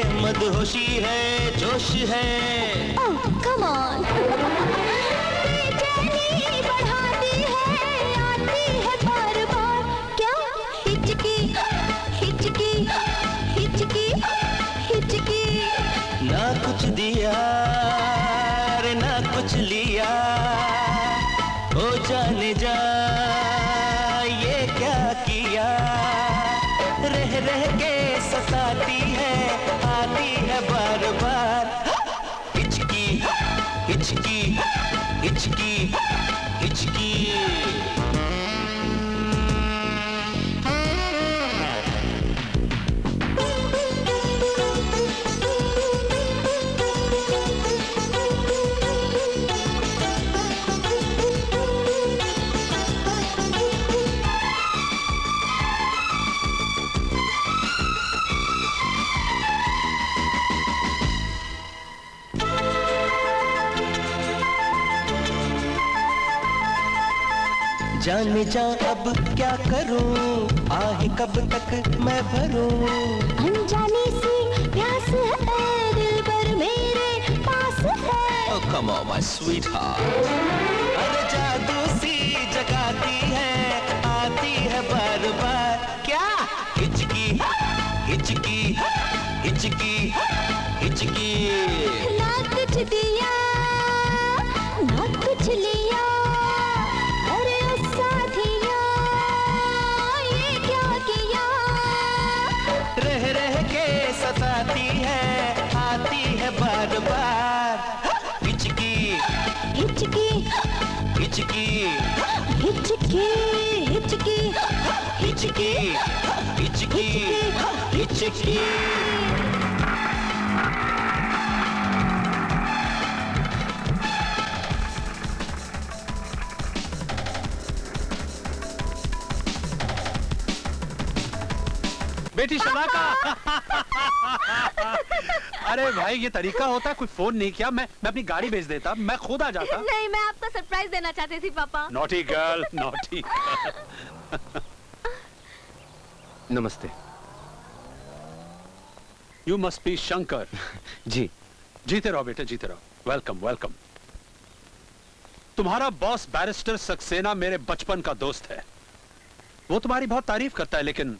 मदहोशी है, जोश है। Oh, come on। बेचैनी बढ़ाती है, आती है बार बार। क्या हिचकी हिचकी हिचकी हिचकी। ना कुछ दिया रे ना कुछ लिया, ओ जाने जा ये क्या किया। रह रह के सताती है, आती है बार बार। हिचकी हिचकी हिचकी हिचकी। जाने जा अब क्या करूं, आह कब तक मैं भरूं। अनजानी सी प्यास है दिल पर मेरे पास है। Oh come on my sweetheart। अरे जादू सी जगाती है, आती है बार बार। क्या हिचकी हिचकी हिचकी हिचकी। ना कुछ दिया ना कुछ लिया, अरे साथिया ये क्या किया। रह रह के सताती है, आती है बार बार। हिचकी हिचकी हिचकी हिचकी हिचकी हिचकी हिचकी हिचकी। बेटी शलाका। अरे भाई ये तरीका होता है, कोई फोन नहीं किया, मैं अपनी गाड़ी भेज देता, मैं खुद आ जाता। नहीं, मैं आपको सरप्राइज देना चाहती थी पापा। Naughty girl, naughty. नमस्ते। You must be Shankar. जी। जीते रहो बेटे, जीते रहो। Welcome welcome. तुम्हारा बॉस बैरिस्टर सक्सेना मेरे बचपन का दोस्त है। वो तुम्हारी बहुत तारीफ करता है, लेकिन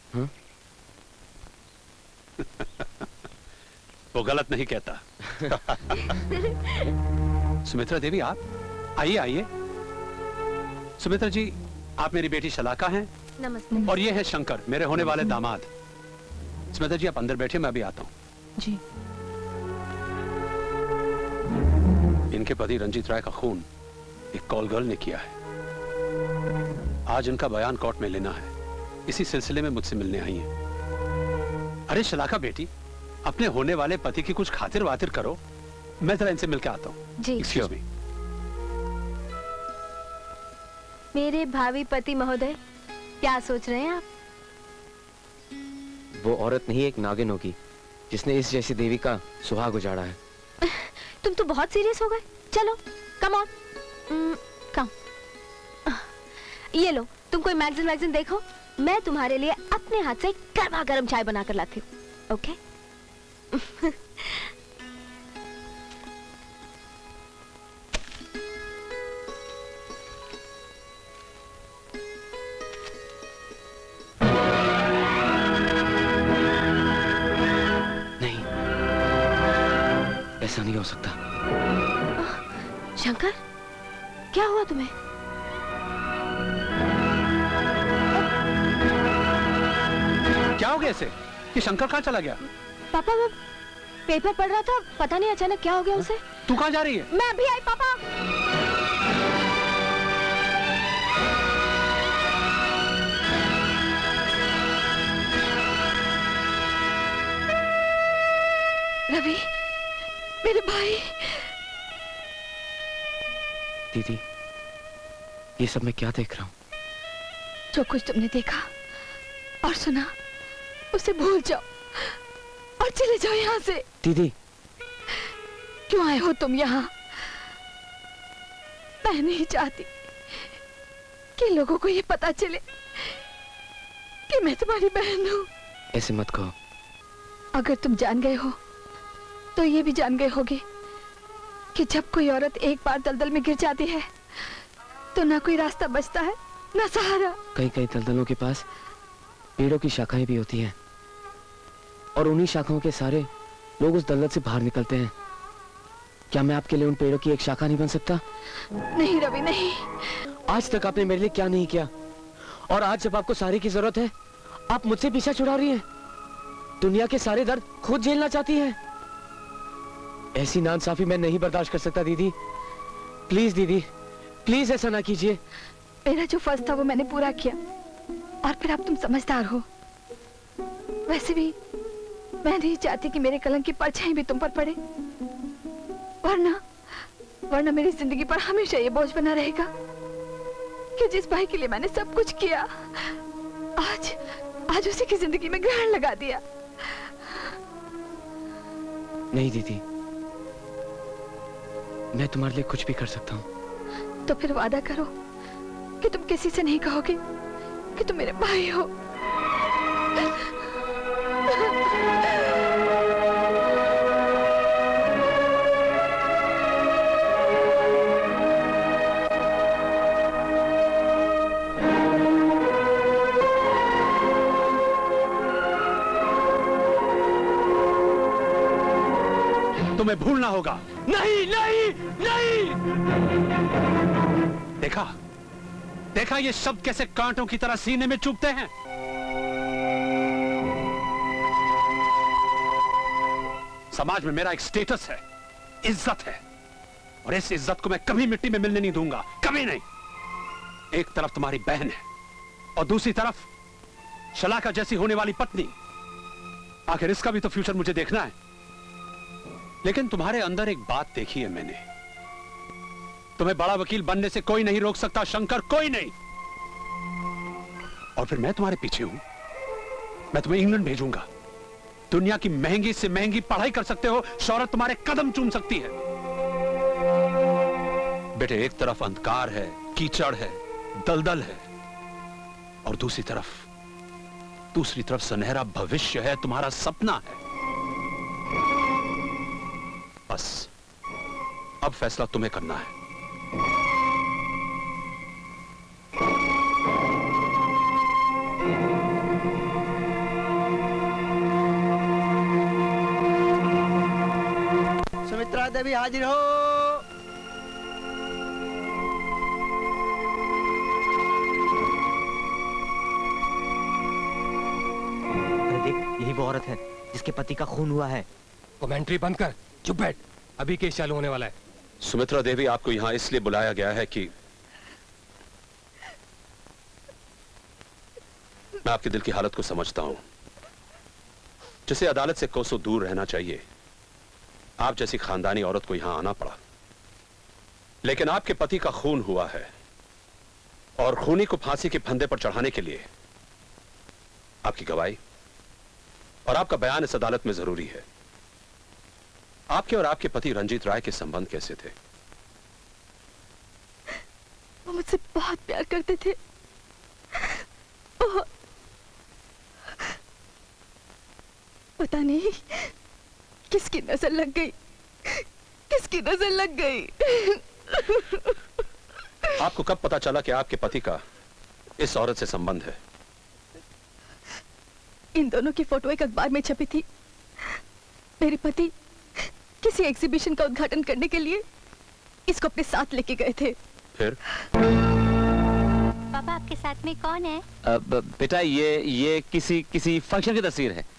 वो गलत नहीं कहता। सुमित्रा देवी, आप आइए आइए। सुमित्रा जी, आप मेरी बेटी शलाका हैं। नमस्ते। और ये है शंकर, मेरे होने वाले दामाद। सुमित्रा जी, आप अंदर बैठिए, मैं अभी आता हूं। जी। इनके पति रंजीत राय का खून एक कॉल गर्ल ने किया है। आज इनका बयान कोर्ट में लेना है, इसी सिलसिले में मुझसे मिलने आई हैं। अरे शलाका बेटी, अपने होने वाले पति की कुछ खातिर वातिर करो, मैं जरा इनसे मिलकर आता हूँ। जी। Excuse me. मेरे भावी पति महोदय, क्या सोच रहे हैं आप? वो औरत नहीं, एक नागिन होगी जिसने इस जैसी देवी का सुहाग उजाड़ा है। तुम तो बहुत सीरियस हो गए। चलो कम ऑन, कम। ये लो, तुम कोई मैगजीन देखो, मैं तुम्हारे लिए अपने हाथ से गर्मा गर्म चाय बनाकर लाती हूँ। ओके? नहीं, ऐसा नहीं हो सकता। शंकर, क्या हुआ तुम्हें? क्या हो गया इसे? ये शंकर कहाँ चला गया? पापा, वो पेपर पढ़ रहा था, पता नहीं अचानक क्या हो गया उसे। तू कहाँ जा रही है? मैं अभी आई पापा। रवि, मेरे भाई। दीदी, ये सब मैं क्या देख रहा हूँ? जो कुछ तुमने देखा और सुना उसे भूल जाओ और चले जाओ यहाँ से। दीदी, क्यों आए हो तुम यहाँ? मैं नहीं चाहती कि लोगों को ये पता चले कि मैं तुम्हारी बहन हूँ। ऐसे मत कहो। अगर तुम जान गए हो तो ये भी जान गए होगे कि जब कोई औरत एक बार दलदल में गिर जाती है तो ना कोई रास्ता बचता है ना सहारा। कई कई दलदलों के पास पेड़ों की शाखाएं भी होती हैं और उन्हीं शाखाओं के सारे लोग उस दलदल से बाहर निकलते हैं। क्या मैं आपके लिए उन पेड़ों की एक शाखा नहीं बन सकता? नहीं रवि, नहीं। आज तक आपने मेरे लिए क्या नहीं किया, और आज जब आपको सहारे की जरूरत है आप मुझसे पीछा छुड़ा रही हैं। दुनिया के सारे दर्द खुद झेलना चाहती हैं। ऐसी नाइंसाफी मैं नहीं बर्दाश्त कर सकता दीदी। प्लीज दीदी, प्लीज ऐसा ना कीजिए। मेरा जो फर्ज था वो मैंने पूरा किया और फिर अब तुम समझदार हो। वैसे भी मैं नहीं चाहती कि मेरे कलंक की परछाई भी तुम पर पड़े, वरना मेरी जिंदगी पर हमेशा ये बोझ बना रहेगा कि जिस भाई के लिए मैंने सब कुछ किया आज उसी की जिंदगी में ग्रहण लगा दिया। नहीं दीदी, मैं तुम्हारे लिए कुछ भी कर सकता हूँ। तो फिर वादा करो कि तुम किसी से नहीं कहोगे कि तुम मेरे भाई हो। तुम्हें भूलना होगा। नहीं नहीं नहीं। देखा देखा ये शब्द कैसे कांटों की तरह सीने में चुभते हैं। समाज में मेरा एक स्टेटस है, इज्जत है, और इस इज्जत को मैं कभी मिट्टी में मिलने नहीं दूंगा, कभी नहीं। एक तरफ तुम्हारी बहन है और दूसरी तरफ शलाका जैसी होने वाली पत्नी। आखिर इसका भी तो फ्यूचर मुझे देखना है। लेकिन तुम्हारे अंदर एक बात देखी है मैंने, तुम्हें बड़ा वकील बनने से कोई नहीं रोक सकता शंकर, कोई नहीं। और फिर मैं तुम्हारे पीछे हूं, मैं तुम्हें इंग्लैंड भेजूंगा। दुनिया की महंगी से महंगी पढ़ाई कर सकते हो, शौहरत तुम्हारे कदम चूम सकती है। बेटे एक तरफ अंधकार है, कीचड़ है, दलदल है, और दूसरी तरफ सुनहरा भविष्य है, तुम्हारा सपना है। बस अब फैसला तुम्हें करना है। सुमित्रा देवी हाजिर हो। अरे देख, यही वो औरत है जिसके पति का खून हुआ है। कमेंट्री बंद कर, चुप बैठ, अभी केस चालू होने वाला है। सुमित्रा देवी, आपको यहां इसलिए बुलाया गया है कि मैं आपके दिल की हालत को समझता हूं। जिसे अदालत से कोसों दूर रहना चाहिए, आप जैसी खानदानी औरत को यहां आना पड़ा। लेकिन आपके पति का खून हुआ है और खूनी को फांसी के फंदे पर चढ़ाने के लिए आपकी गवाही और आपका बयान इस अदालत में जरूरी है। आपके और आपके पति रंजीत राय के संबंध कैसे थे? वो मुझसे बहुत प्यार करते थे। बहुत। पता नहीं किसकी नजर लग गई, किसकी नजर लग गई। आपको कब पता चला कि आपके पति का इस औरत से संबंध है? इन दोनों की फोटो एक अखबार में छपी थी। मेरे पति किसी एग्जीबिशन का उद्घाटन करने के लिए इसको अपने साथ लेके गए थे। फिर? पापा आपके साथ में कौन है? बेटा ये किसी फंक्शन की तस्वीर है।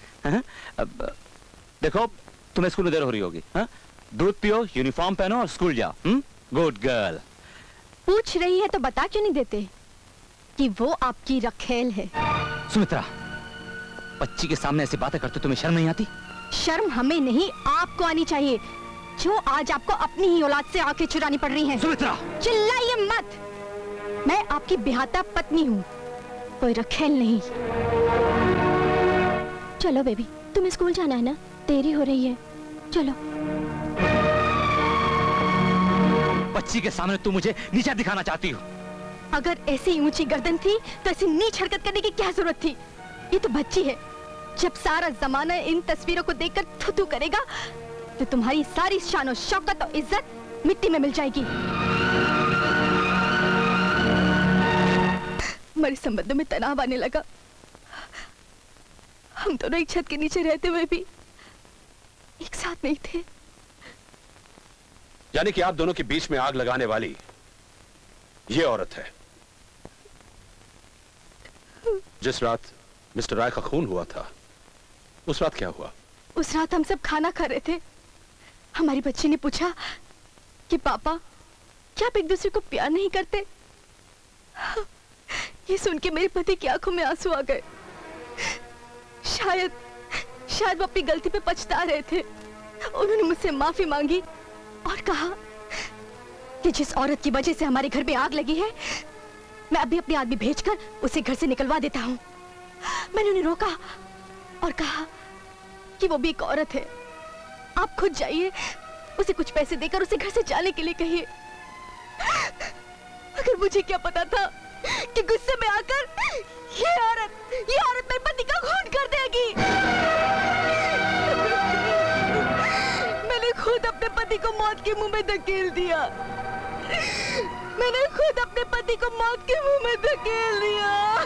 देखो तुम्हें स्कूल में देर हो रही होगी। दूध पियो, यूनिफॉर्म पहनो और स्कूल जाओ। Good girl. पूछ रही है तो बता क्यों नहीं देते कि वो आपकी रखेल है? सुमित्रा, बच्ची के सामने ऐसी बातें करते तुम्हें शर्म नहीं आती? शर्म हमें नहीं, आपको आनी चाहिए, जो आज आपको अपनी ही औलाद से आंखें चुरानी पड़ रही हैं। सुमित्रा! चिल्लाइए मत, मैं आपकी बेहाता पत्नी हूँ, कोई रखेल नहीं। चलो बेबी, तुम्हें स्कूल जाना है ना, देरी हो रही है, चलो। बच्ची के सामने तू मुझे नीचा दिखाना चाहती हो? अगर ऐसी ऊंची गर्दन थी तो ऐसी नीच हरकत करने की क्या जरूरत थी? ये तो बच्ची है, जब सारा जमाना इन तस्वीरों को देखकर थू-थू करेगा तो तुम्हारी सारी शान और शौकत और इज्जत मिट्टी में मिल जाएगी। हमारे संबंधों में तनाव आने लगा। हम दोनों एक छत के नीचे रहते हुए भी एक साथ नहीं थे। यानी कि आप दोनों के बीच में आग लगाने वाली ये औरत है। जिस रात मिस्टर राय का खून हुआ था, उस रात क्या हुआ? उस रात हम सब खाना खा रहे थे। हमारी बच्ची ने पूछा कि पापा, क्या आप एक दूसरे को प्यार नहीं करते? ये सुन के मेरे पति की आंखों में आंसू आ गए। शायद वो अपनी गलती पे पछता रहे थे। उन्होंने मुझसे माफी मांगी और कहा कि जिस औरत की वजह से हमारे घर में आग लगी है, मैं अभी अपने आदमी भेजकर उसे घर से निकलवा देता हूँ। मैंने उन्हें रोका और कहा कि वो भी एक औरत है, आप खुद जाइए, उसे कुछ पैसे देकर उसे घर से जाने के लिए कहिए। अगर मुझे क्या पता था कि गुस्से में आकर ये औरत मेरे पति का खून कर देगी। मैंने खुद अपने पति को मौत के मुंह में धकेल दिया। मैंने खुद अपने पति को मौत के मुंह में धकेल दिया।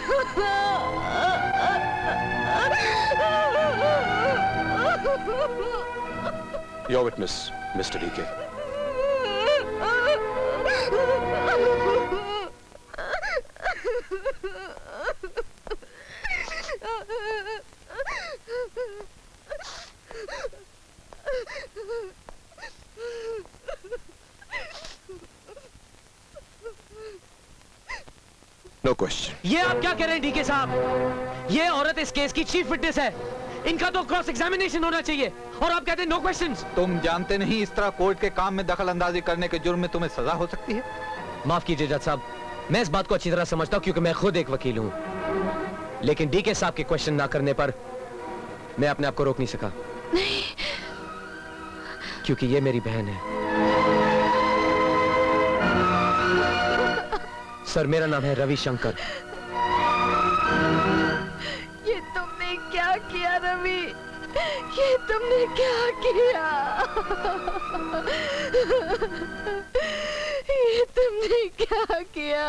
Your witness, Mr. DK. No question. ये आप क्या कह रहे हैं डीके साहब? ये औरत इस केस की चीफ विटनेस है। इनका तो क्रॉस एग्जामिनेशन होना चाहिए और आप कहते हैं नो क्वेश्चंस। तुम जानते नहीं इस तरह कोर्ट के काम में दखल अंदाजी करने के जुर्म में तुम्हें सजा हो सकती है? माफ कीजिए जज साहब, मैं इस बात को अच्छी तरह समझता हूँ क्योंकि मैं खुद एक वकील हूँ, लेकिन डीके साहब के क्वेश्चन ना करने पर मैं अपने आप को रोक नहीं सका। नहीं। क्योंकि ये मेरी बहन है। सर मेरा नाम है रविशंकर। ये तुमने क्या किया रवि? ये तुमने क्या किया? ये तुमने क्या किया?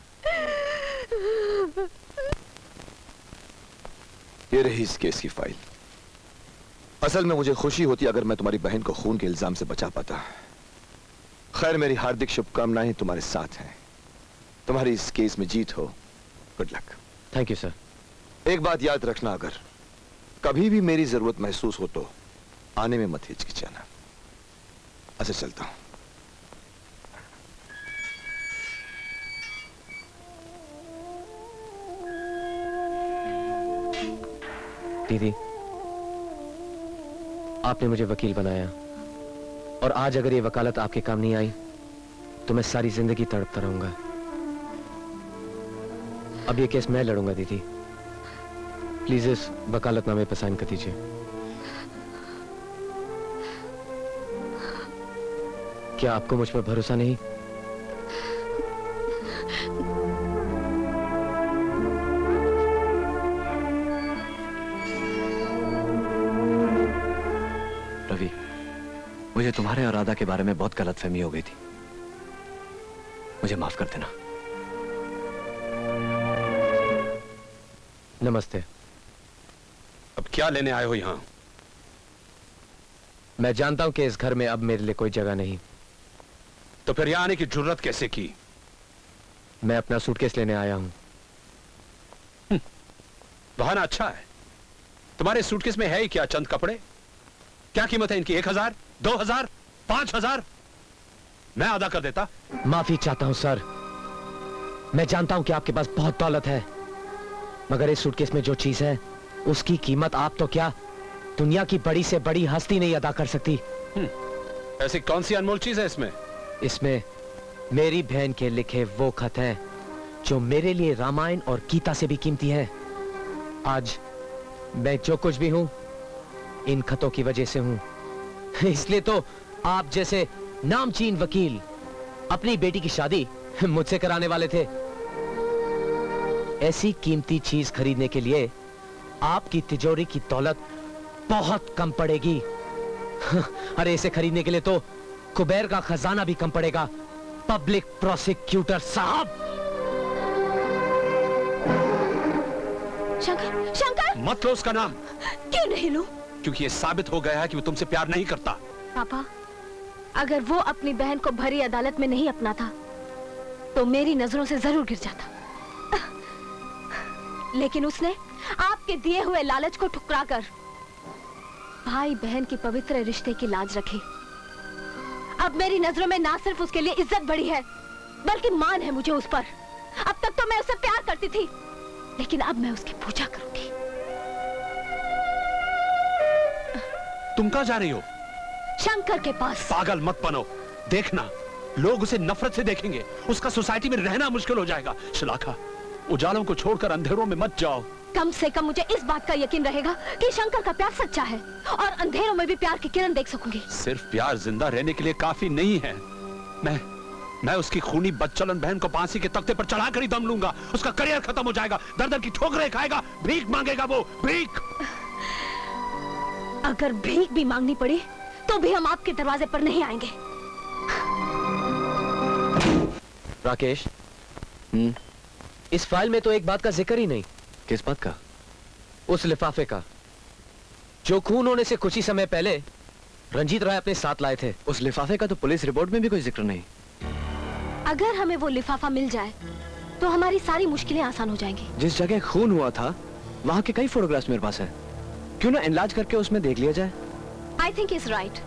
ये रही इस केस की फाइल। असल में मुझे खुशी होती अगर मैं तुम्हारी बहन को खून के इल्जाम से बचा पाता। खैर मेरी हार्दिक शुभकामनाएं तुम्हारे साथ हैं। तुम्हारी इस केस में जीत हो। Good luck. Thank you sir. एक बात याद रखना, अगर कभी भी मेरी जरूरत महसूस हो तो आने में मत हिचकिचाना। अच्छा चलता हूं। दीदी, आपने मुझे वकील बनाया और आज अगर ये वकालत आपके काम नहीं आई तो मैं सारी जिंदगी तड़पता रहूंगा। अब ये केस मैं लड़ूंगा दीदी। प्लीज इस वकालतनामे पर साइन कर दीजिए। क्या आपको मुझ पर भरोसा नहीं? रवि, मुझे तुम्हारे और राधा के बारे में बहुत गलतफहमी हो गई थी। मुझे माफ कर देना। नमस्ते। अब क्या लेने आए हो यहां? मैं जानता हूं कि इस घर में अब मेरे लिए कोई जगह नहीं। तो फिर यहां आने की जुर्रत कैसे की? मैं अपना सूटकेस लेने आया हूं। बहाना अच्छा है। तुम्हारे सूटकेस में है ही क्या? चंद कपड़े। क्या कीमत है इनकी? 1000, 2000, 5000? मैं अदा कर देता। माफी चाहता हूं सर। मैं जानता हूं कि आपके पास बहुत दौलत है, मगर इस सूटकेस में जो चीज है उसकी कीमत आप तो क्या दुनिया की बड़ी से बड़ी हस्ती नहीं अदा कर सकती। ऐसी कौन सी अनमोल चीज है इसमें? इसमें मेरी बहन के लिखे वो खत हैं जो मेरे लिए रामायण और गीता से भी कीमती है। आज मैं जो कुछ भी हूं इन खतों की वजह से हूं। इसलिए तो आप जैसे नामचीन वकील अपनी बेटी की शादी मुझसे कराने वाले थे। ऐसी कीमती चीज खरीदने के लिए आपकी तिजोरी की दौलत बहुत कम पड़ेगी। अरे इसे खरीदने के लिए तो कुबेर का खजाना भी कम पड़ेगा। पब्लिक प्रोसिक्यूटर साहब। शंकर, शंकर! मत लो उसका नाम। क्यों नहीं लूं? क्योंकि ये साबित हो गया है कि वो तुमसे प्यार नहीं करता। पापा, अगर वो अपनी बहन को भरी अदालत में नहीं अपनाता तो मेरी नजरों से जरूर गिर जाता। लेकिन उसने आपके दिए हुए लालच को ठुकराकर भाई बहन की पवित्र रिश्ते की लाज रखी। अब मेरी नजरों में ना सिर्फ उसके लिए इज्जत बढ़ी है बल्कि मान है मुझे उस पर। अब तक तो मैं उससे प्यार करती थी, लेकिन अब मैं उसकी पूजा करूंगी। तुम कहां जा रही हो? शंकर के पास। पागल मत बनो। देखना, लोग उसे नफरत से देखेंगे। उसका सोसाइटी में रहना मुश्किल हो जाएगा। शलाका, उजालों को छोड़कर अंधेरों में मत जाओ। कम से कम मुझे इस बात का यकीन रहेगा कि शंकर का प्यार सच्चा है और अंधेरों में भी प्यार की किरण देख सकूंगी। सिर्फ प्यार जिंदा रहने के लिए काफी नहीं है। मैं उसकी खूनी बदचलन बहन को फांसी के तख्ते पर चढ़ाकर ही दम लूंगा। उसका करियर खत्म हो जाएगा, दर दर की ठोकरें खाएगा, भीख मांगेगा वो, भीख। अगर भीख भी मांगनी पड़ी तो भी हम आपके दरवाजे पर नहीं आएंगे। राकेश, इस फाइल में तो एक बात का जिक्र ही नहीं। किस बात का? उस लिफाफे का जो खून होने से कुछ ही समय पहले रंजीत राय अपने साथ लाए थे। उस लिफाफे का तो पुलिस रिपोर्ट में भी कोई जिक्र नहीं। अगर हमें वो लिफाफा मिल जाए तो हमारी सारी मुश्किलें आसान हो जाएंगी। जिस जगह खून हुआ था वहां के कई फोटोग्राफ्स मेरे पास है, क्यों ना एनलार्ज करके उसमें देख लिया जाए। I think he's right.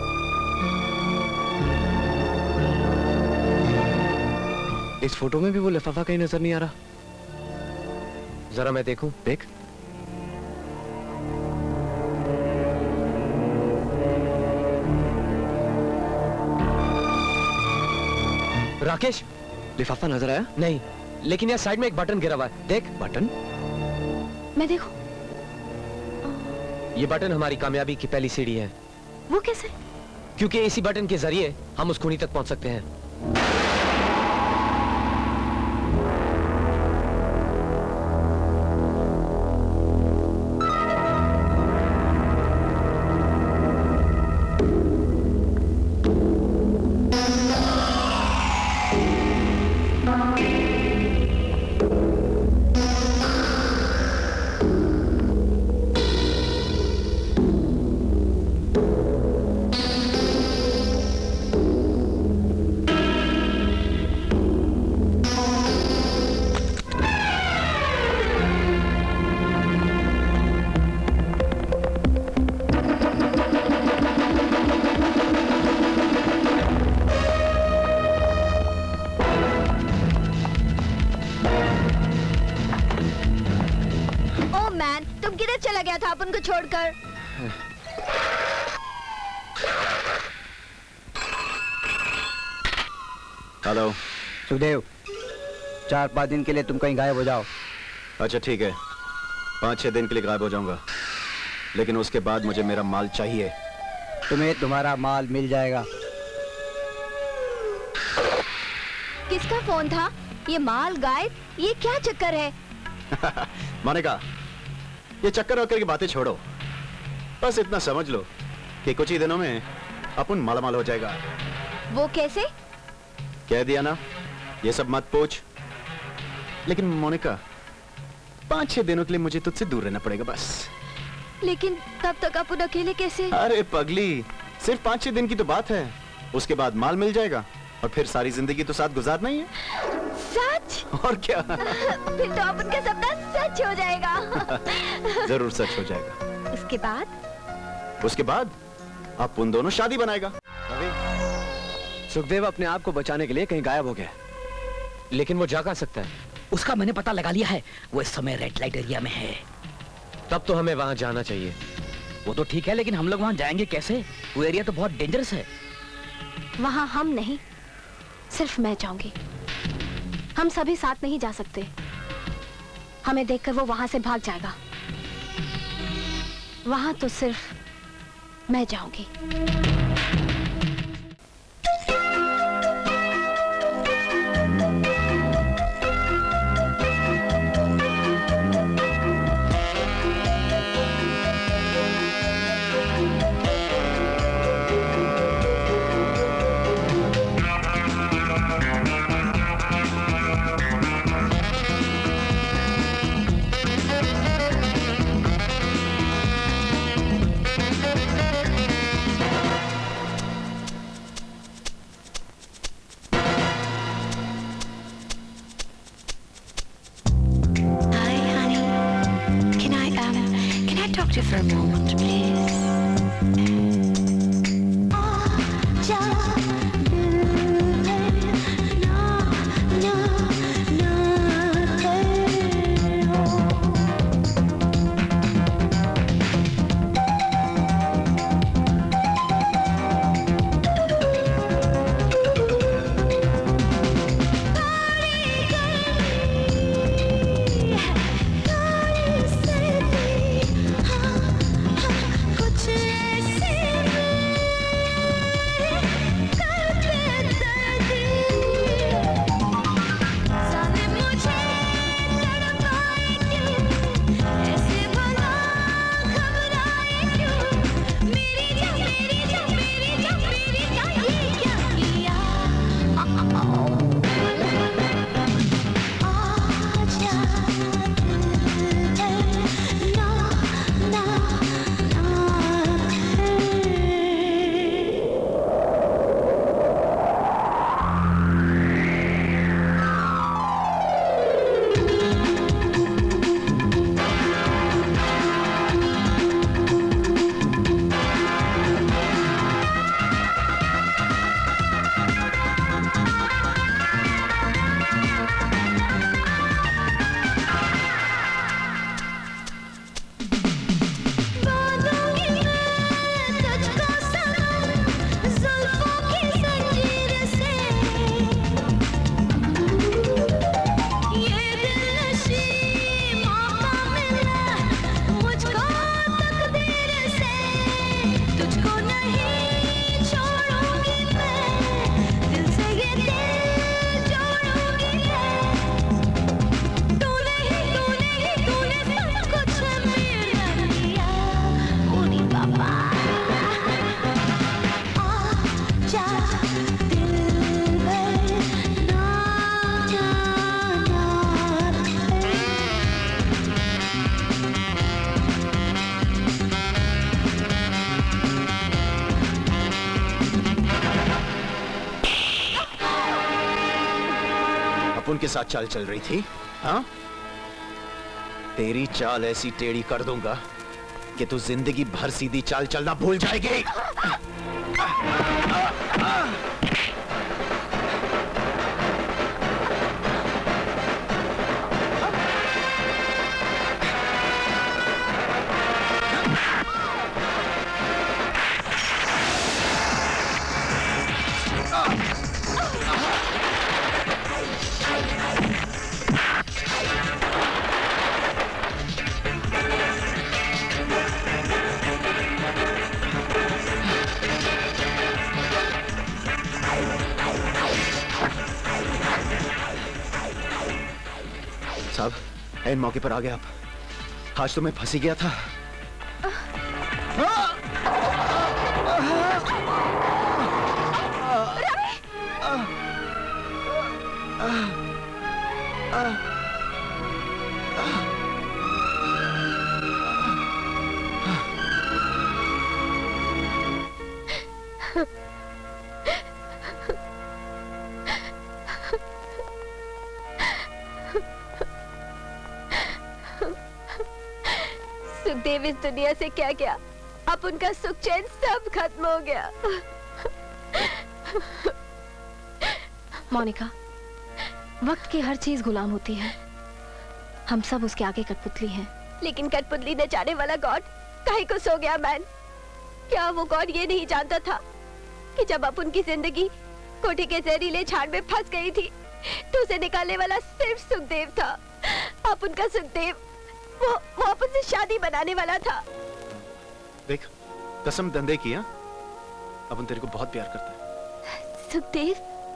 इस फोटो में भी वो लिफाफा कहीं नजर नहीं आ रहा। जरा मैं देखूं। देख। राकेश, लिफाफा नजर आया? नहीं, लेकिन यहाँ साइड में एक बटन गिरा हुआ है। देख। बटन? मैं देखूं। ये बटन हमारी कामयाबी की पहली सीढ़ी है। वो कैसे? क्योंकि इसी बटन के जरिए हम उस खूनी तक पहुंच सकते हैं। छोड़कर। हेलो सुखदेव, 4-5 दिन के लिए तुम कहीं गायब हो जाओ। अच्छा ठीक है, 5-6 दिन के लिए गायब हो जाऊंगा, लेकिन उसके बाद मुझे मेरा माल चाहिए। तुम्हें तुम्हारा माल मिल जाएगा। किसका फोन था? ये माल गायब, ये क्या चक्कर है? मोनिका, ये चक्कर वक्कर की बातें छोड़ो, बस इतना समझ लो कि कुछ ही दिनों में अपन मालामाल हो जाएगा। वो कैसे? कह दिया ना, ये सब मत पूछ। लेकिन मोनिका, 5-6 दिनों के लिए मुझे तुझसे दूर रहना पड़ेगा बस। लेकिन तब तक अपन अकेले कैसे? अरे पगली, सिर्फ 5-6 दिन की तो बात है, उसके बाद माल मिल जाएगा और फिर सारी जिंदगी तो साथ गुजारना ही है। सच? और क्या? फिर तो अपन का सपना सच हो जाएगा। जरूर सच हो जाएगा। उसके बाद? उसके बाद आप उन दोनों शादी बनाएगा। सुखदेव अपने आप को बचाने के लिए कहीं गायब हो गया, लेकिन वो जा कहां सकता है? उसका मैंने पता लगा लिया है, वो इस समय रेड लाइट एरिया में है। तब तो हमें वहां जाना चाहिए। वो तो ठीक है, लेकिन हम लोग वहां जाएंगे कैसे? वो एरिया तो बहुत डेंजरस है। वहां हम नहीं, सिर्फ मैं जाऊंगी। हम सभी साथ नहीं जा सकते। हमें देखकर वो वहां से भाग जाएगा। वहां तो सिर्फ मैं जाऊंगी। For a moment, please. अपन के साथ चाल चल रही थी? हाँ, तेरी चाल ऐसी टेढ़ी कर दूंगा कि तू जिंदगी भर सीधी चाल चलना भूल जाएगी। साहब, इन मौके पर आ गए आप। आज तो मैं फंसी गया था। सुखदेव इस दुनिया से क्या गया, अब उनका सुख चैन सब खत्म हो गया। मोनिका, वक्त की हर चीज गुलाम होती है, हम सब उसके आगे कठपुतली हैं। लेकिन कठपुतली न जाने वाला गॉड काहे को सो गया मैन? क्या वो गॉड ये नहीं जानता था कि जब अब उनकी जिंदगी कोठी के जहरीले झाड़ में फंस गई थी तो उसे निकालने वाला सिर्फ सुखदेव था। अब उनका सुखदेव वो अपन से शादी बनाने वाला था। देख, कसम धंधे की, अपन तेरे को बहुत प्यार करता है। सुखदेव,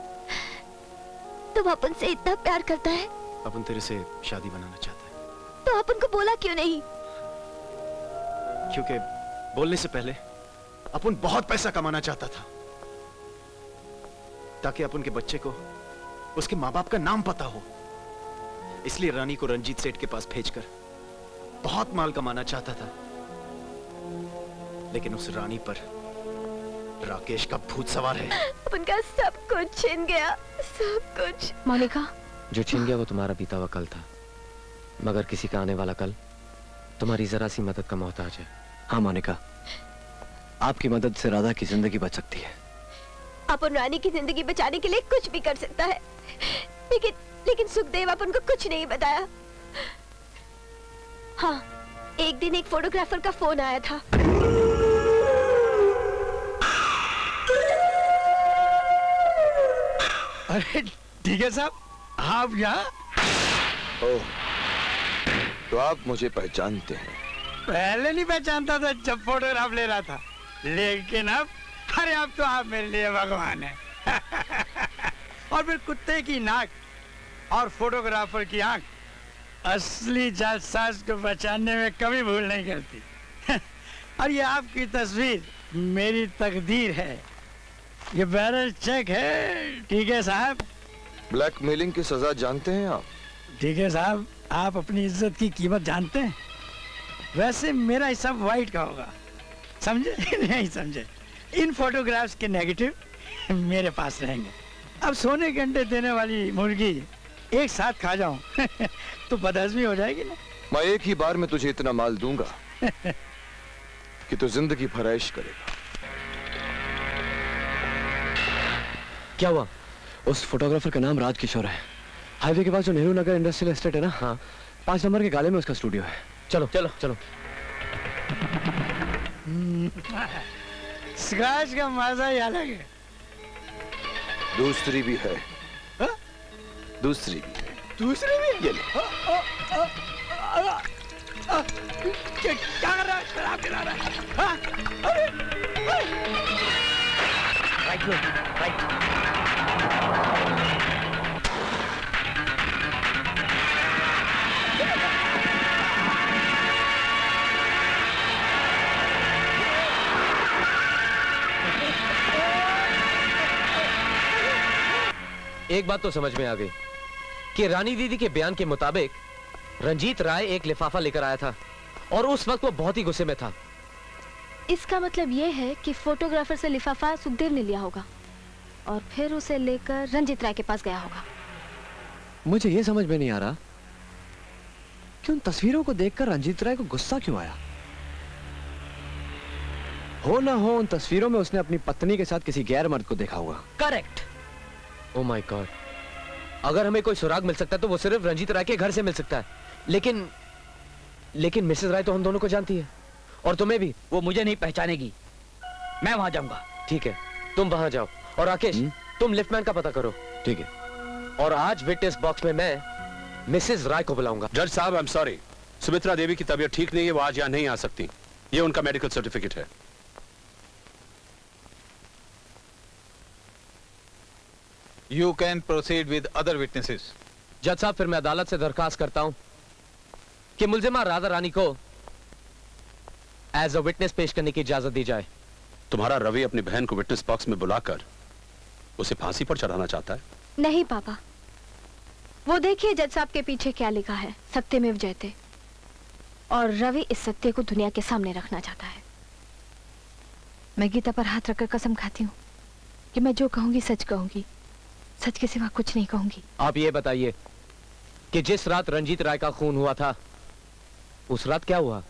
तुम अपन से इतना प्यार करता है? अपन तेरे से शादी बनाना चाहता है। तो अपन को बोला क्यों नहीं? क्योंकि बोलने से पहले अपन बहुत पैसा कमाना चाहता था, ताकि अपन के बच्चे को उसके माँ बाप का नाम पता हो। इसलिए रानी को रंजीत सेठ के पास भेजकर बहुत माल कमाना चाहता था। लेकिन उस रानी पर राकेश का भूत सवार है। उनका सब कुछ छिन गया, सब कुछ। मोनिका, जो छिन गया वो तुम्हारा बीता हुआ कल था, मगर किसी का आने वाला कल तुम्हारी जरा सी मदद का मोहताज है। हाँ मोनिका, आपकी मदद से राधा की जिंदगी बच सकती है। अपन रानी की जिंदगी बचाने के लिए कुछ भी कर सकता है, लेकिन सुखदेव अपन को कुछ नहीं बताया। हाँ, एक दिन एक फोटोग्राफर का फोन आया था। अरे ठीक है साहब, आप यहाँ? ओह, तो आप मुझे पहचानते हैं? पहले नहीं पहचानता था जब फोटोग्राफ ले रहा था, लेकिन अब अरे अब तो आप मेरे लिए भगवान हैं। और फिर कुत्ते की नाक और फोटोग्राफर की आंख असली जालसाज को बचाने में कभी भूल नहीं करती। और ये आपकी तस्वीर मेरी तकदीर है। ये बैरल चेक है। ठीक है साहब। ब्लैकमेलिंग की सजा जानते हैं आप? ठीक है साहब, आप अपनी इज्जत की कीमत जानते हैं। वैसे मेरा हिसाब वाइट का होगा, समझे? नहीं समझे? इन फोटोग्राफ्स के नेगेटिव मेरे पास रहेंगे। अब सोने के अंडे देने वाली मुर्गी एक साथ खा जाऊं तो बदहजमी हो जाएगी ना। मैं एक ही बार में तुझे इतना माल दूंगा कि तू जिंदगी भर ऐश करेगा। क्या हुआ? उस फोटोग्राफर का नाम राज किशोर है। हाईवे के पास जो नेहरू नगर इंडस्ट्रियल एस्टेट है ना, हाँ, 5 नंबर के गाले में उसका स्टूडियो है। चलो चलो चलो। स्क्रैच का मजा ही अलग है। दूसरी भी है। हा? दूसरी भी है। दूसरी भी? ये ले। क्या कर रहा है? शराब पिला रहा है? हाँ? अरे! राइट लो, राइट। एक बात तो समझ में आ गई कि रानी दीदी के बयान के मुताबिक रंजीत राय एक लिफाफा लेकर आया था और उस वक्त वो बहुत ही गुस्से में था। इसका मतलब ये है कि फोटोग्राफर से लिफाफा सुखदेव ने लिया होगा और फिर उसे लेकर रंजीत राय के पास गया होगा। मुझे ये समझ में नहीं आ रहा कि उन तस्वीरों को देखकर रंजीत राय को गुस्सा क्यों आया। हो ना हो उन तस्वीरों में उसने अपनी पत्नी के साथ किसी गैर मर्द को देखा होगा। करेक्ट। ओह माय गॉड, अगर हमें कोई सुराग मिल सकता है तो वो सिर्फ रंजीत राय के घर से मिल सकता है। लेकिन मिसेस राय तो हम दोनों को जानती है, और तुम्हें भी। वो मुझे नहीं पहचानेगी, मैं वहां जाऊंगा। ठीक है, तुम वहां जाओ, और राकेश तुम लिफ्टमैन का पता करो। ठीक है। और आज विटनेस बॉक्स में मैं मिसेस राय को बुलाऊंगा। जज साहब, I am sorry, Sumitra Devi की तबीयत ठीक नहीं है, वो आज यहाँ नहीं आ सकती। ये उनका मेडिकल सर्टिफिकेट है। You can proceed with other witnesses. जज साहब, फिर मैं अदालत से दरखास्त करता हूं कि मुल्जिमा राधा रानी को एज अ विटनेस पेश करने की इजाजत दी जाए। तुम्हारा रवि अपनी बहन को विटनेस बॉक्स में बुलाकर उसे फांसी पर चढ़ाना चाहता है। नहीं पापा, वो देखिए जज साहब के पीछे क्या लिखा है, सत्यमेव जयते। और रवि इस सत्य को दुनिया के सामने रखना चाहता है। मैं गीता पर हाथ रखकर कसम खाती हूँ कि मैं जो कहूंगी सच कहूंगी, सच के सिवा कुछ नहीं कहूंगी। आप ये बताइए कि जिस रात रंजीत राय का खून हुआ था, उस रात क्या हुआ?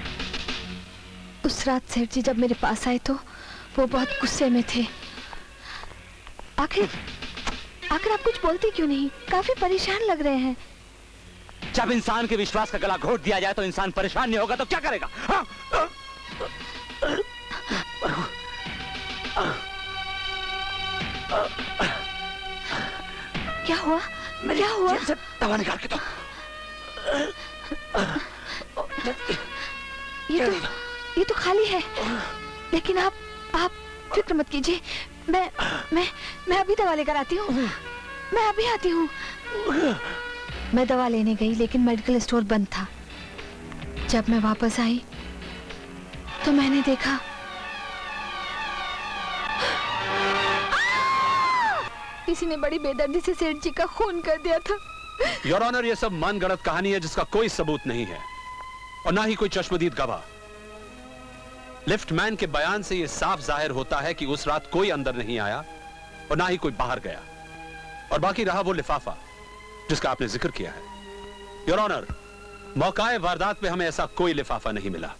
उस रात सेठ जी जब मेरे पास आए तो वो बहुत गुस्से में थे। आखिर आप कुछ बोलती क्यों नहीं? काफी परेशान लग रहे हैं। जब इंसान के विश्वास का गला घोट दिया जाए तो इंसान परेशान नहीं होगा तो क्या करेगा? क्या हुआ? क्या हुआ? दवा निकाल के दो। ये तो खाली है। लेकिन आप फिक्र मत कीजिए, मैं अभी दवा लेकर आती हूँ। मैं अभी आती हूँ। मैं दवा लेने गई लेकिन मेडिकल स्टोर बंद था। जब मैं वापस आई तो मैंने देखा किसी ने बड़ी बेदर्दी से सेठ जी का खून कर दिया था। योर ऑनर, ये सब मनगढ़ंत कहानी है जिसका कोई सबूत नहीं है और ना ही कोई चश्मदीद गवाह। लिफ्टमैन के बयान से यह साफ जाहिर होता है कि उस रात कोई अंदर नहीं आया और ना ही कोई बाहर गया। और बाकी रहा वो लिफाफा जिसका आपने जिक्र किया है। योर ऑनर, मौकाए वारदात पे हमें ऐसा कोई लिफाफा नहीं मिला।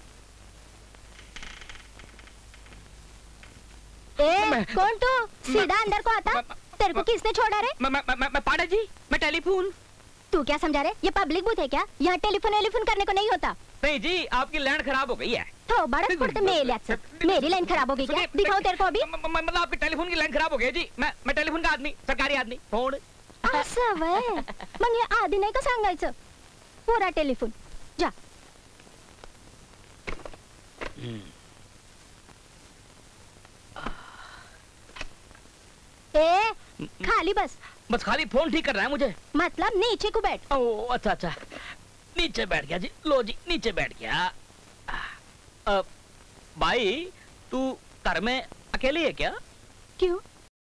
कौन तू? सीधा अंदर को आता? तेरे को किसने छोड़ा रे? मैं पाड़ा जी, मैं टेलीफोन। तू क्या समझा रे? ये पब्लिक बूथ है क्या? यहाँ टेलीफोन करने को नहीं होता। नहीं जी, आपकी लैंड खराब हो गई है। तो बड़ा पड़ते मेरी लाइन खराब हो गई क्या? दिखाओ तेरे को अभी। मतलब आपकी टेलीफोन की लाइन खराब हो गई जी। मैं टेलीफोन का आदमी, सरकारी आदमी। फोन असं व्हय? मग हे आधी नाही का सांगायचं? पुरा टेलीफोन जा। ए खाली बस खाली फोन ठीक कर रहा है मुझे। मतलब नीचे को बैठ। ओ अच्छा, नीचे बैठ गया जी। लो जी, नीचे बैठ गया। भाई तू घर में अकेली है क्या? क्यों?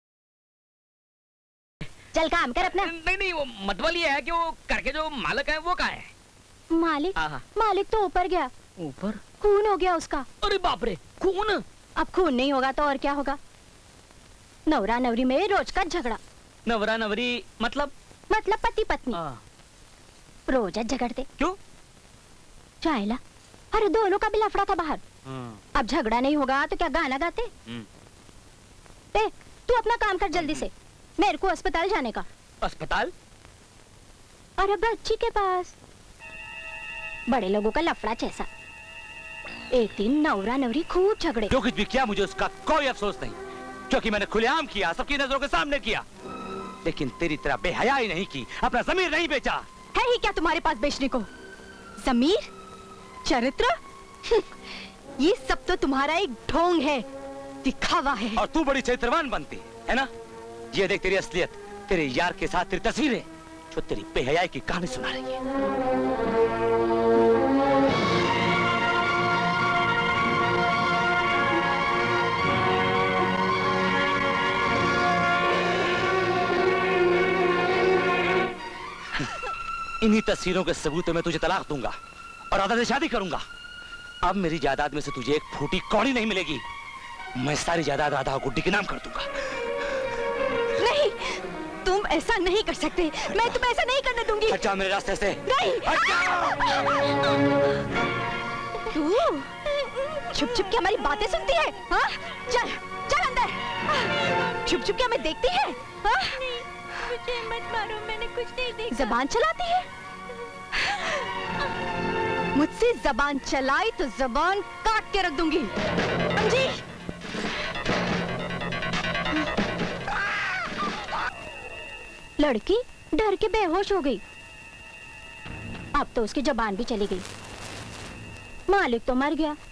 चल काम कर अपना। नहीं, वो मतलब ये है कि वो घर के जो मालिक है वो कहाँ है? मालिक तो ऊपर गया। ऊपर? खून हो गया उसका। अरे बाप रे, खून? अब खून नहीं होगा तो और क्या होगा? नवरा नवरी में रोज का झगड़ा। नवरा नवरी मतलब पति पत्नी रोज झगड़ते। क्यों? चाइला, अरे दोनों का भी लफड़ा था बाहर। अब झगड़ा नहीं होगा तो क्या गाना गाते? तू अपना काम कर जल्दी से, मेरे को अस्पताल जाने का। अस्पताल? अरे बच्ची के पास। बड़े लोगों का लफड़ा जैसा। एक दिन नवरा नवरी खूब झगड़े। जो कुछ भी किया मुझे उसका कोई अफसोस नहीं, क्योंकि मैंने खुलेआम किया, सबकी नजरों के सामने किया। लेकिन तेरी तरह बेहयाई नहीं की, अपना ज़मीर नहीं बेचा। है ही क्या तुम्हारे पास बेचने को? ज़मीर, चरित्र? ये सब तो तुम्हारा एक ढोंग है, दिखावा है। और तू बड़ी चरित्रवान बनती है ना? ये देख तेरी असलियत, तेरे यार के साथ तेरी तस्वीरें जो तेरी बेहयाई की कहानी सुना रही है। इन्हीं तस्वीरों के सबूत में तुझे तलाक दूंगा और राधा से शादी करूंगा। अब मेरी जायदाद में से तुझे एक फूटी कौड़ी नहीं मिलेगी। मैं सारी जायदाद राधा और गुड्डी के नाम कर दूंगा। नहीं, तुम ऐसा नहीं कर सकते। मैं तुम्हें ऐसा नहीं करने दूंगी। हट जाओ मेरे रास्ते से। नहीं। तू छुप छुप के हमारी बातें सुनती है? हाँ? चल चल अंदर। छुप छुप के हमें देखती है? हाँ? मुझे मत मारो, मैंने कुछ नहीं देखा। जबान चलाती है? मुझसे जबान चलाई तो जबान काट के रख दूंगी। समझी? लड़की डर के बेहोश हो गई। अब तो उसकी जबान भी चली गई। मालिक तो मर गया।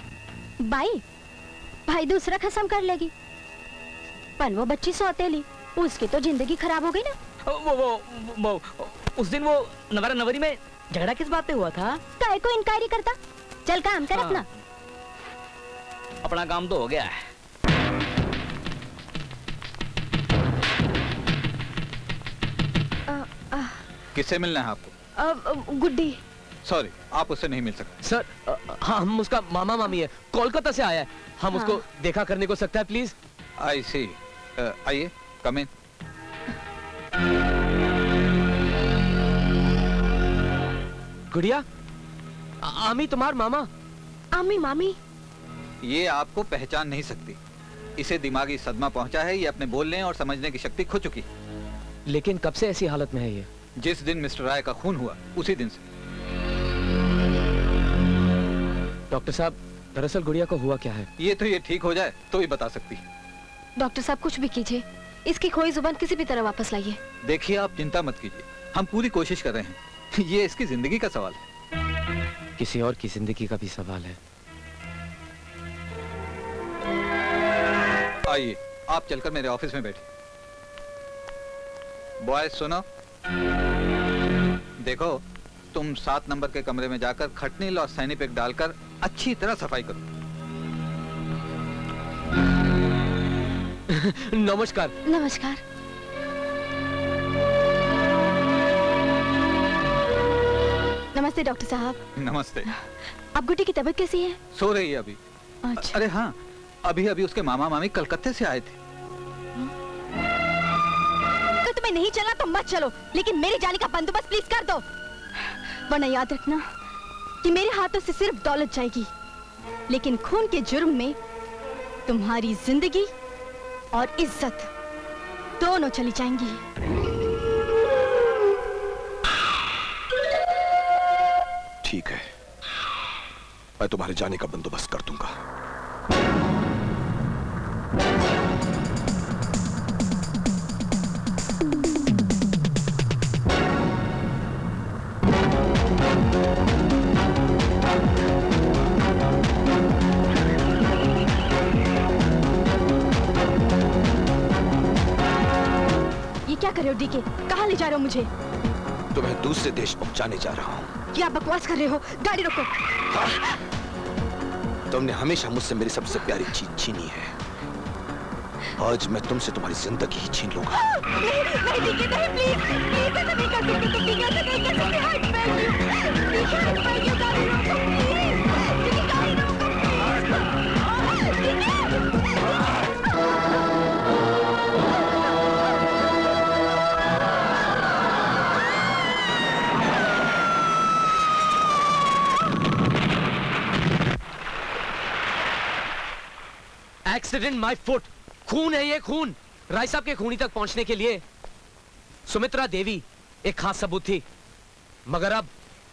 भाई दूसरा खत्म कर लेगी। पर वो बच्ची सौतेली, उसकी तो जिंदगी खराब हो गई ना। वो उस दिन वो नवारा नवरी में झगड़ा किस बात पे हुआ था? काय को इंक्वायरी करता? चल काम कर अपना। अपना काम तो हो गया है। किससे मिलना है आपको? गुड्डी। सॉरी, आप उससे नहीं मिल सकते। सर, हाँ, हम उसका मामा मामी है, कोलकाता से आया है। हम उसको देखा करने को सकता है प्लीज? आई सी। आइए, कम इन। गुड़िया, आमी तुम्हार मामा। आमी मामी? ये आपको पहचान नहीं सकती। इसे दिमागी सदमा पहुंचा है। ये अपने बोलने और समझने की शक्ति खो चुकी। लेकिन कब से ऐसी हालत में है ये? जिस दिन मिस्टर राय का खून हुआ उसी दिन से। डॉक्टर साहब, दरअसल गुड़िया को हुआ क्या है? ये ठीक हो जाए तो ही बता सकती। डॉक्टर साहब कुछ भी कीजिए, इसकी खोई जुबान किसी भी तरह वापस लाइए। देखिए, आप चिंता मत कीजिए, हम पूरी कोशिश कर रहे हैं। ये इसकी जिंदगी का सवाल है। किसी और की जिंदगी का भी सवाल है। आइए, आप चलकर मेरे ऑफिस में बैठिए। बॉयज सुनो, देखो, तुम 7 नंबर के कमरे में जाकर खटनील और सैनिक डालकर अच्छी तरह सफाई करो। नमस्कार। नमस्कार। नमस्ते डॉक्टर साहब। नमस्ते। अब गुड्डी की तबीयत कैसी है? सो रही है अभी। अच्छा। अरे हाँ, अभी अभी उसके मामा मामी कलकत्ते से आए थे। तो तुम्हें नहीं चला तो मत चलो, लेकिन मेरे जाने का बंदोबस्त प्लीज कर दो, वरना याद रखना कि मेरे हाथों से सिर्फ दौलत जाएगी, लेकिन खून के जुर्म में तुम्हारी जिंदगी और इज्जत दोनों चली जाएंगी। ठीक है, मैं तुम्हारे जाने का बंदोबस्त कर दूंगा। ये क्या कर रहे हो डीके? कहाँ ले जा रहे हो मुझे? तुम्हें दूसरे देश पहुंचाने जा रहा हूँ। क्या बकवास कर रहे हो? गाड़ी रोको। तुमने हमेशा मुझसे मेरी सबसे प्यारी चीज छीनी है। आज मैं तुमसे तुम्हारी जिंदगी ही छीन लूंगा। नहीं डीके, नहीं, प्लीज प्लीज ऐसा नहीं कर सकते तुम। डीके ऐसा नहीं कर सकते। हट बैठिए, डीके हट बैठिए, गाड़ी रोको प्लीज। डीके गाड़ी रोको एक्सीडेंट माय फुट। खून है ये, खून। राय साहब के खूनी तक पहुंचने के लिए सुमित्रा देवी एक खास सबूत थी, मगर अब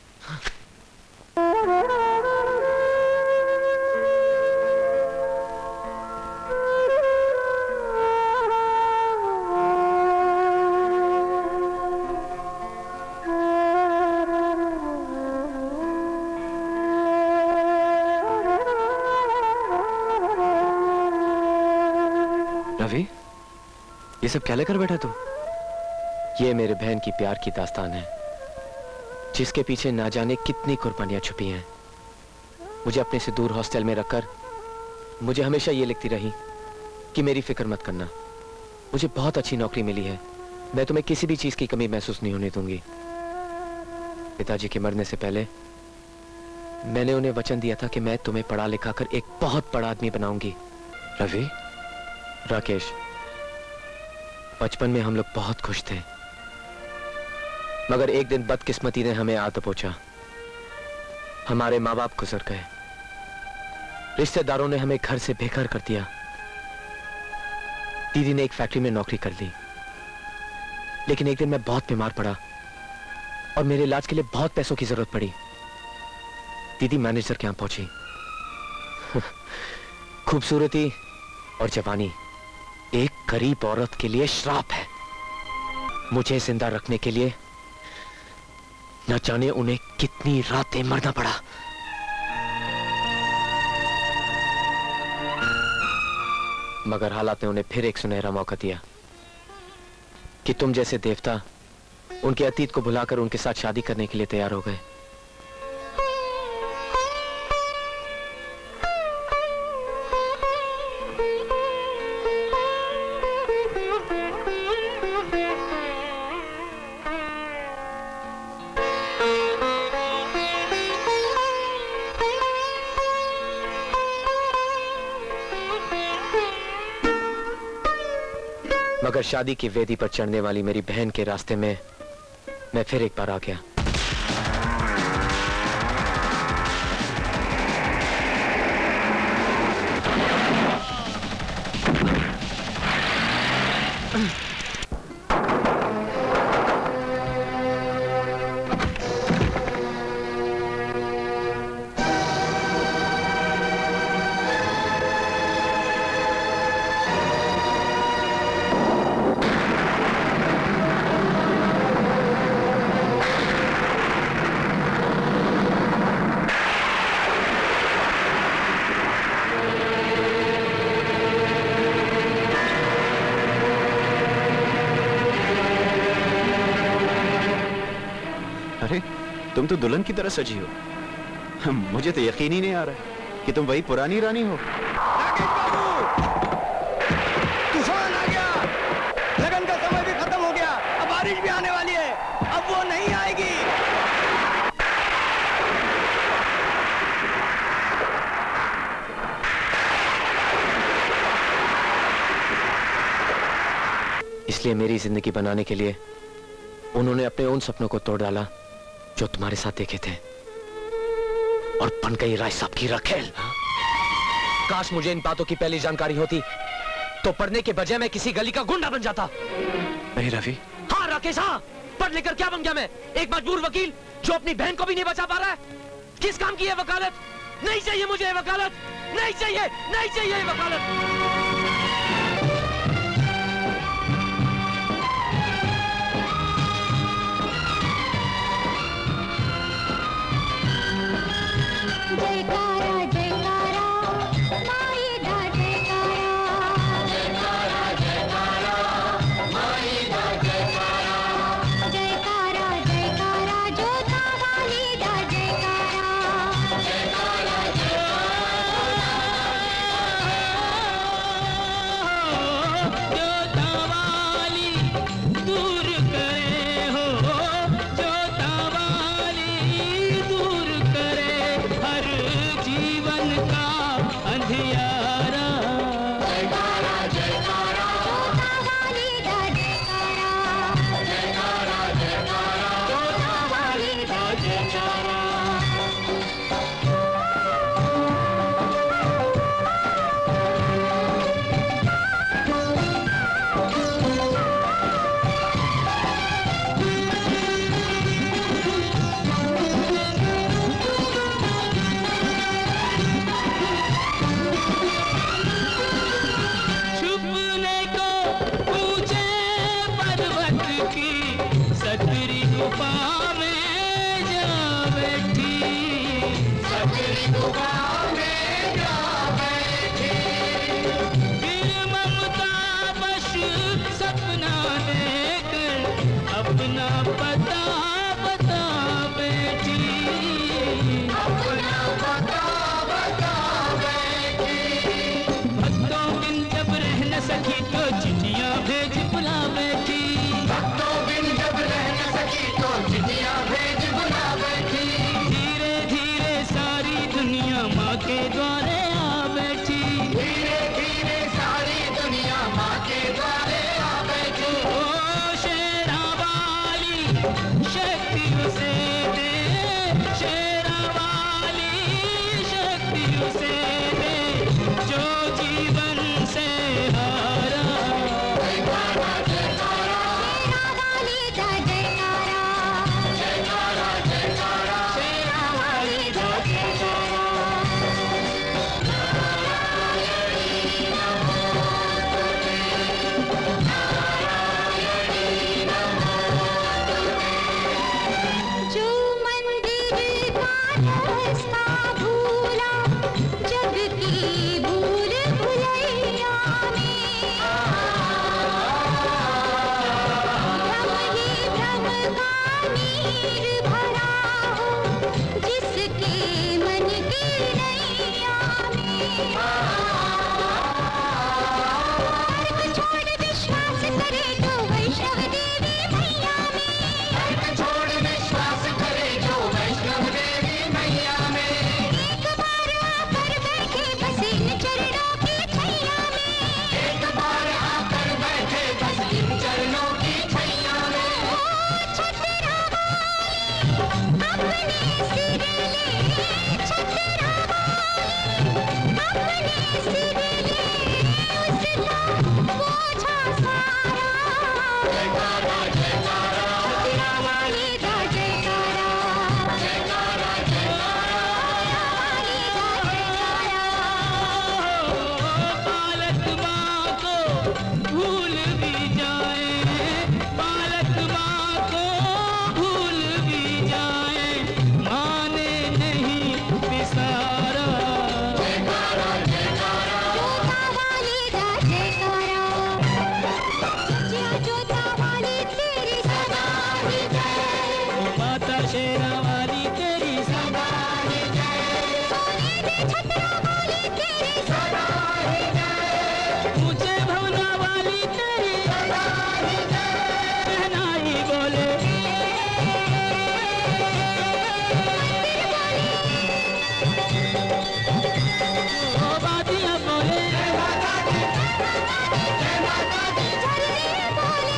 रवि, ये सब क्या लेकर बैठा तू? ये मेरे बहन की प्यार की दास्तान है, जिसके पीछे ना जाने कितनी कुर्बानियां छुपी हैं। मुझे अपने से दूर हॉस्टल में रखकर मुझे हमेशा ये लिखती रही कि मेरी फिक्र मत करना, मुझे बहुत अच्छी नौकरी मिली है, मैं तुम्हें किसी भी चीज की कमी महसूस नहीं होने दूंगी। पिताजी के मरने से पहले मैंने उन्हें वचन दिया था कि मैं तुम्हें पढ़ा लिखा कर एक बहुत बड़ा आदमी बनाऊंगी। रवि, राकेश, बचपन में हम लोग बहुत खुश थे, मगर एक दिन बदकिस्मती ने हमें आ दबोचा। हमारे माँ बाप गुजर गए, रिश्तेदारों ने हमें घर से बेघर कर दिया। दीदी ने एक फैक्ट्री में नौकरी कर ली, लेकिन एक दिन मैं बहुत बीमार पड़ा और मेरे इलाज के लिए बहुत पैसों की जरूरत पड़ी। दीदी मैनेजर के यहां पहुंची। खूबसूरती और जवानी एक गरीब औरत के लिए श्राप है। मुझे जिंदा रखने के लिए न जाने उन्हें कितनी रातें मरना पड़ा। मगर हालात ने उन्हें फिर एक सुनहरा मौका दिया कि तुम जैसे देवता उनके अतीत को भुलाकर उनके साथ शादी करने के लिए तैयार हो गए। मगर शादी की वेदी पर चढ़ने वाली मेरी बहन के रास्ते में मैं फिर एक बार आ गया। तुम तो दुल्हन की तरह सजी हो। मुझे तो यकीन ही नहीं आ रहा कि तुम वही पुरानी रानी हो। तूफान आ गया, लगन का समय भी खत्म हो गया, अब बारिश भी आने वाली है, अब वो नहीं आएगी। इसलिए मेरी जिंदगी बनाने के लिए उन्होंने अपने उन सपनों को तोड़ डाला जो तुम्हारे साथ देखे थे, और बन गई राय साहब की रखेल। काश मुझे इन बातों की पहली जानकारी होती तो पढ़ने के बजाय मैं किसी गली का गुंडा बन जाता। नहीं रवि। हाँ राकेश, हाँ पढ़ लिखकर क्या बन गया मैं? एक मजबूर वकील जो अपनी बहन को भी नहीं बचा पा रहा है। किस काम की है वकालत? नहीं चाहिए मुझे वकालत, नहीं चाहिए, नहीं चाहिए वकालत। शक्ति उसे दे, शेरा वाली शक्ति उसे दे, जो जीवन से हारा। जयकारा जयकारा, शेरा वाली दा जयकारा, जयकारा जयकारा, शेरा वाली दा जयकारा। जो मंदिर का रास्ता भूला, जग की भूल भुलैया में, भ्रम ही भ्रम का नीर भरा हो, जिसके मन की नैया में। तर्क छोड़ विश्वास करे जो वैष्णव देवी मैया में, तर्क छोड़ विश्वास करे जो वैष्णव देवी मैया में। एक बार आकर बैठे बस इन चरणों की छैया में, एक बार आकर बैठे बस इन चरणों की छैया में। ओ छतरा वाली अपने सिर ले, छतरा वाली अपने सिर ले, उसका बोझा सारा। जयकारा जयकारा, छतरा वाली दा जयकारा, जयकारा जयकारा, वाली दा जयकारा। बालक माँ को भूल भी जाए, बालक माँ को भूल भी जाए, माँ ने नहीं बिसारा। जयकारा जयकारा, जोता वाली दा जयकारा, जोता वाली तेरी सदा ही जय, माता शेरा वाली तेरी सदा ही जय, सोने दे छतरा वाली तेरी सदा ही जय, ऊंचे भवना वाली तेरी सदा ही जय, शहनाई बोले ओ बादियाँ बोले, जय माता दी, जय माता दी, झरने बोले।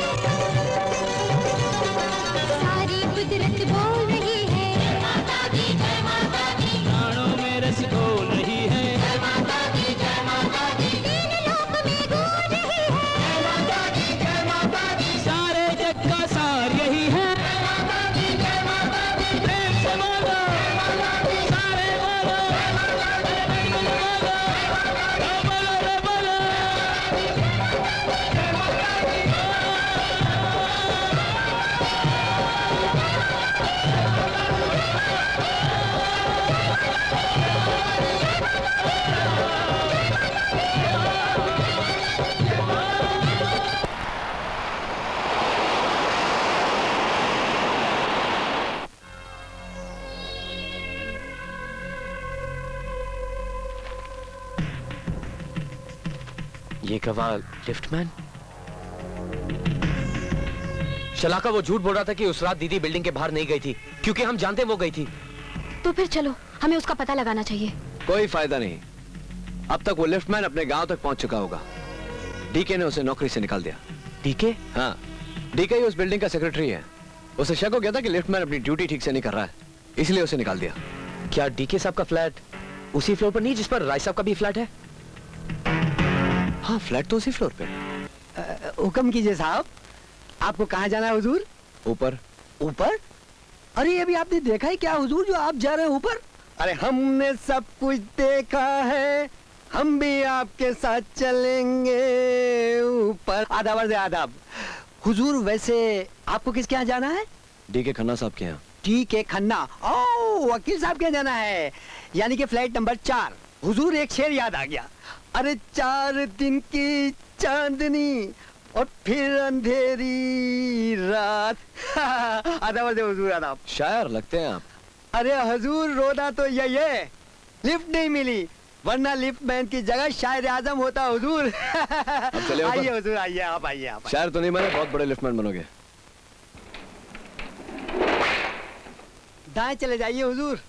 सारी कुदरत बोल रही है, जय माता दी, जय माता दी, प्राणों में रस घोल रही है, जय माता दी, जय माता दी, तीन लोक में गूंज रही है, जय माता दी, जय माता दी, सारे जग का सार यही है, जय माता दी, जय माता दी, प्रेम से बोलो, जय माता दी, सारे बोलो, जय माता दी, बोलो, जय बोलो रे बोलो, जय माता दी। ये गवाह लिफ्टमैन? शलाका वो झूठ बोल रहा था कि उस रात दीदी बिल्डिंग के बाहर नहीं गई थी, क्योंकि हम जानते वो गई थी। तो फिर चलो, हमें उसका पता लगाना चाहिए। कोई फायदा नहीं, अब तक वो लिफ्टमैन अपने गांव तक पहुंच चुका होगा। डीके ने उसे नौकरी से निकाल दिया। डीके? हाँ, डीके ही उस बिल्डिंग का सेक्रेटरी है। उसे शक हो गया था कि लिफ्टमैन अपनी ड्यूटी ठीक से नहीं कर रहा है, इसलिए उसे निकाल दिया। क्या डीके साहब का फ्लैट उसी फ्लोर पर नहीं जिस पर राय साहब का भी फ्लैट है? हाँ, फ्लैट तो उसी फ्लोर पे। हुक्म कीजिए साहब, आपको कहाँ जाना है हुजूर? ऊपर। ऊपर? अरे अभी आपने देखा है क्या हुजूर जो आप जा रहे हैं ऊपर? अरे हमने सब कुछ देखा है, हम भी आपके साथ चलेंगे ऊपर। आदाब अर्ज़ आदाब। हुजूर वैसे आपको किसके यहाँ जाना है? डीके खन्ना साहब के यहाँ। डीके खन्ना? ओह, वकील साहब के यहाँ जाना है, यानी कि फ्लैट नंबर 4। हुजूर एक शेर याद आ गया, अरे 4 दिन की चांदनी और फिर अंधेरी रात। आदाब हुजूर, आदाब। शायर लगते हैं आप। अरे हुजूर, रोना तो यही है, लिफ्ट नहीं मिली, वरना लिफ्ट मैन की जगह शायर आजम होता हुजूर। आइए हुजूर, आइए, आप आइए, आप। शायर तो नहीं बने, बहुत बड़े लिफ्टमैन बनोगे। दाएं चले जाइए हुजूर।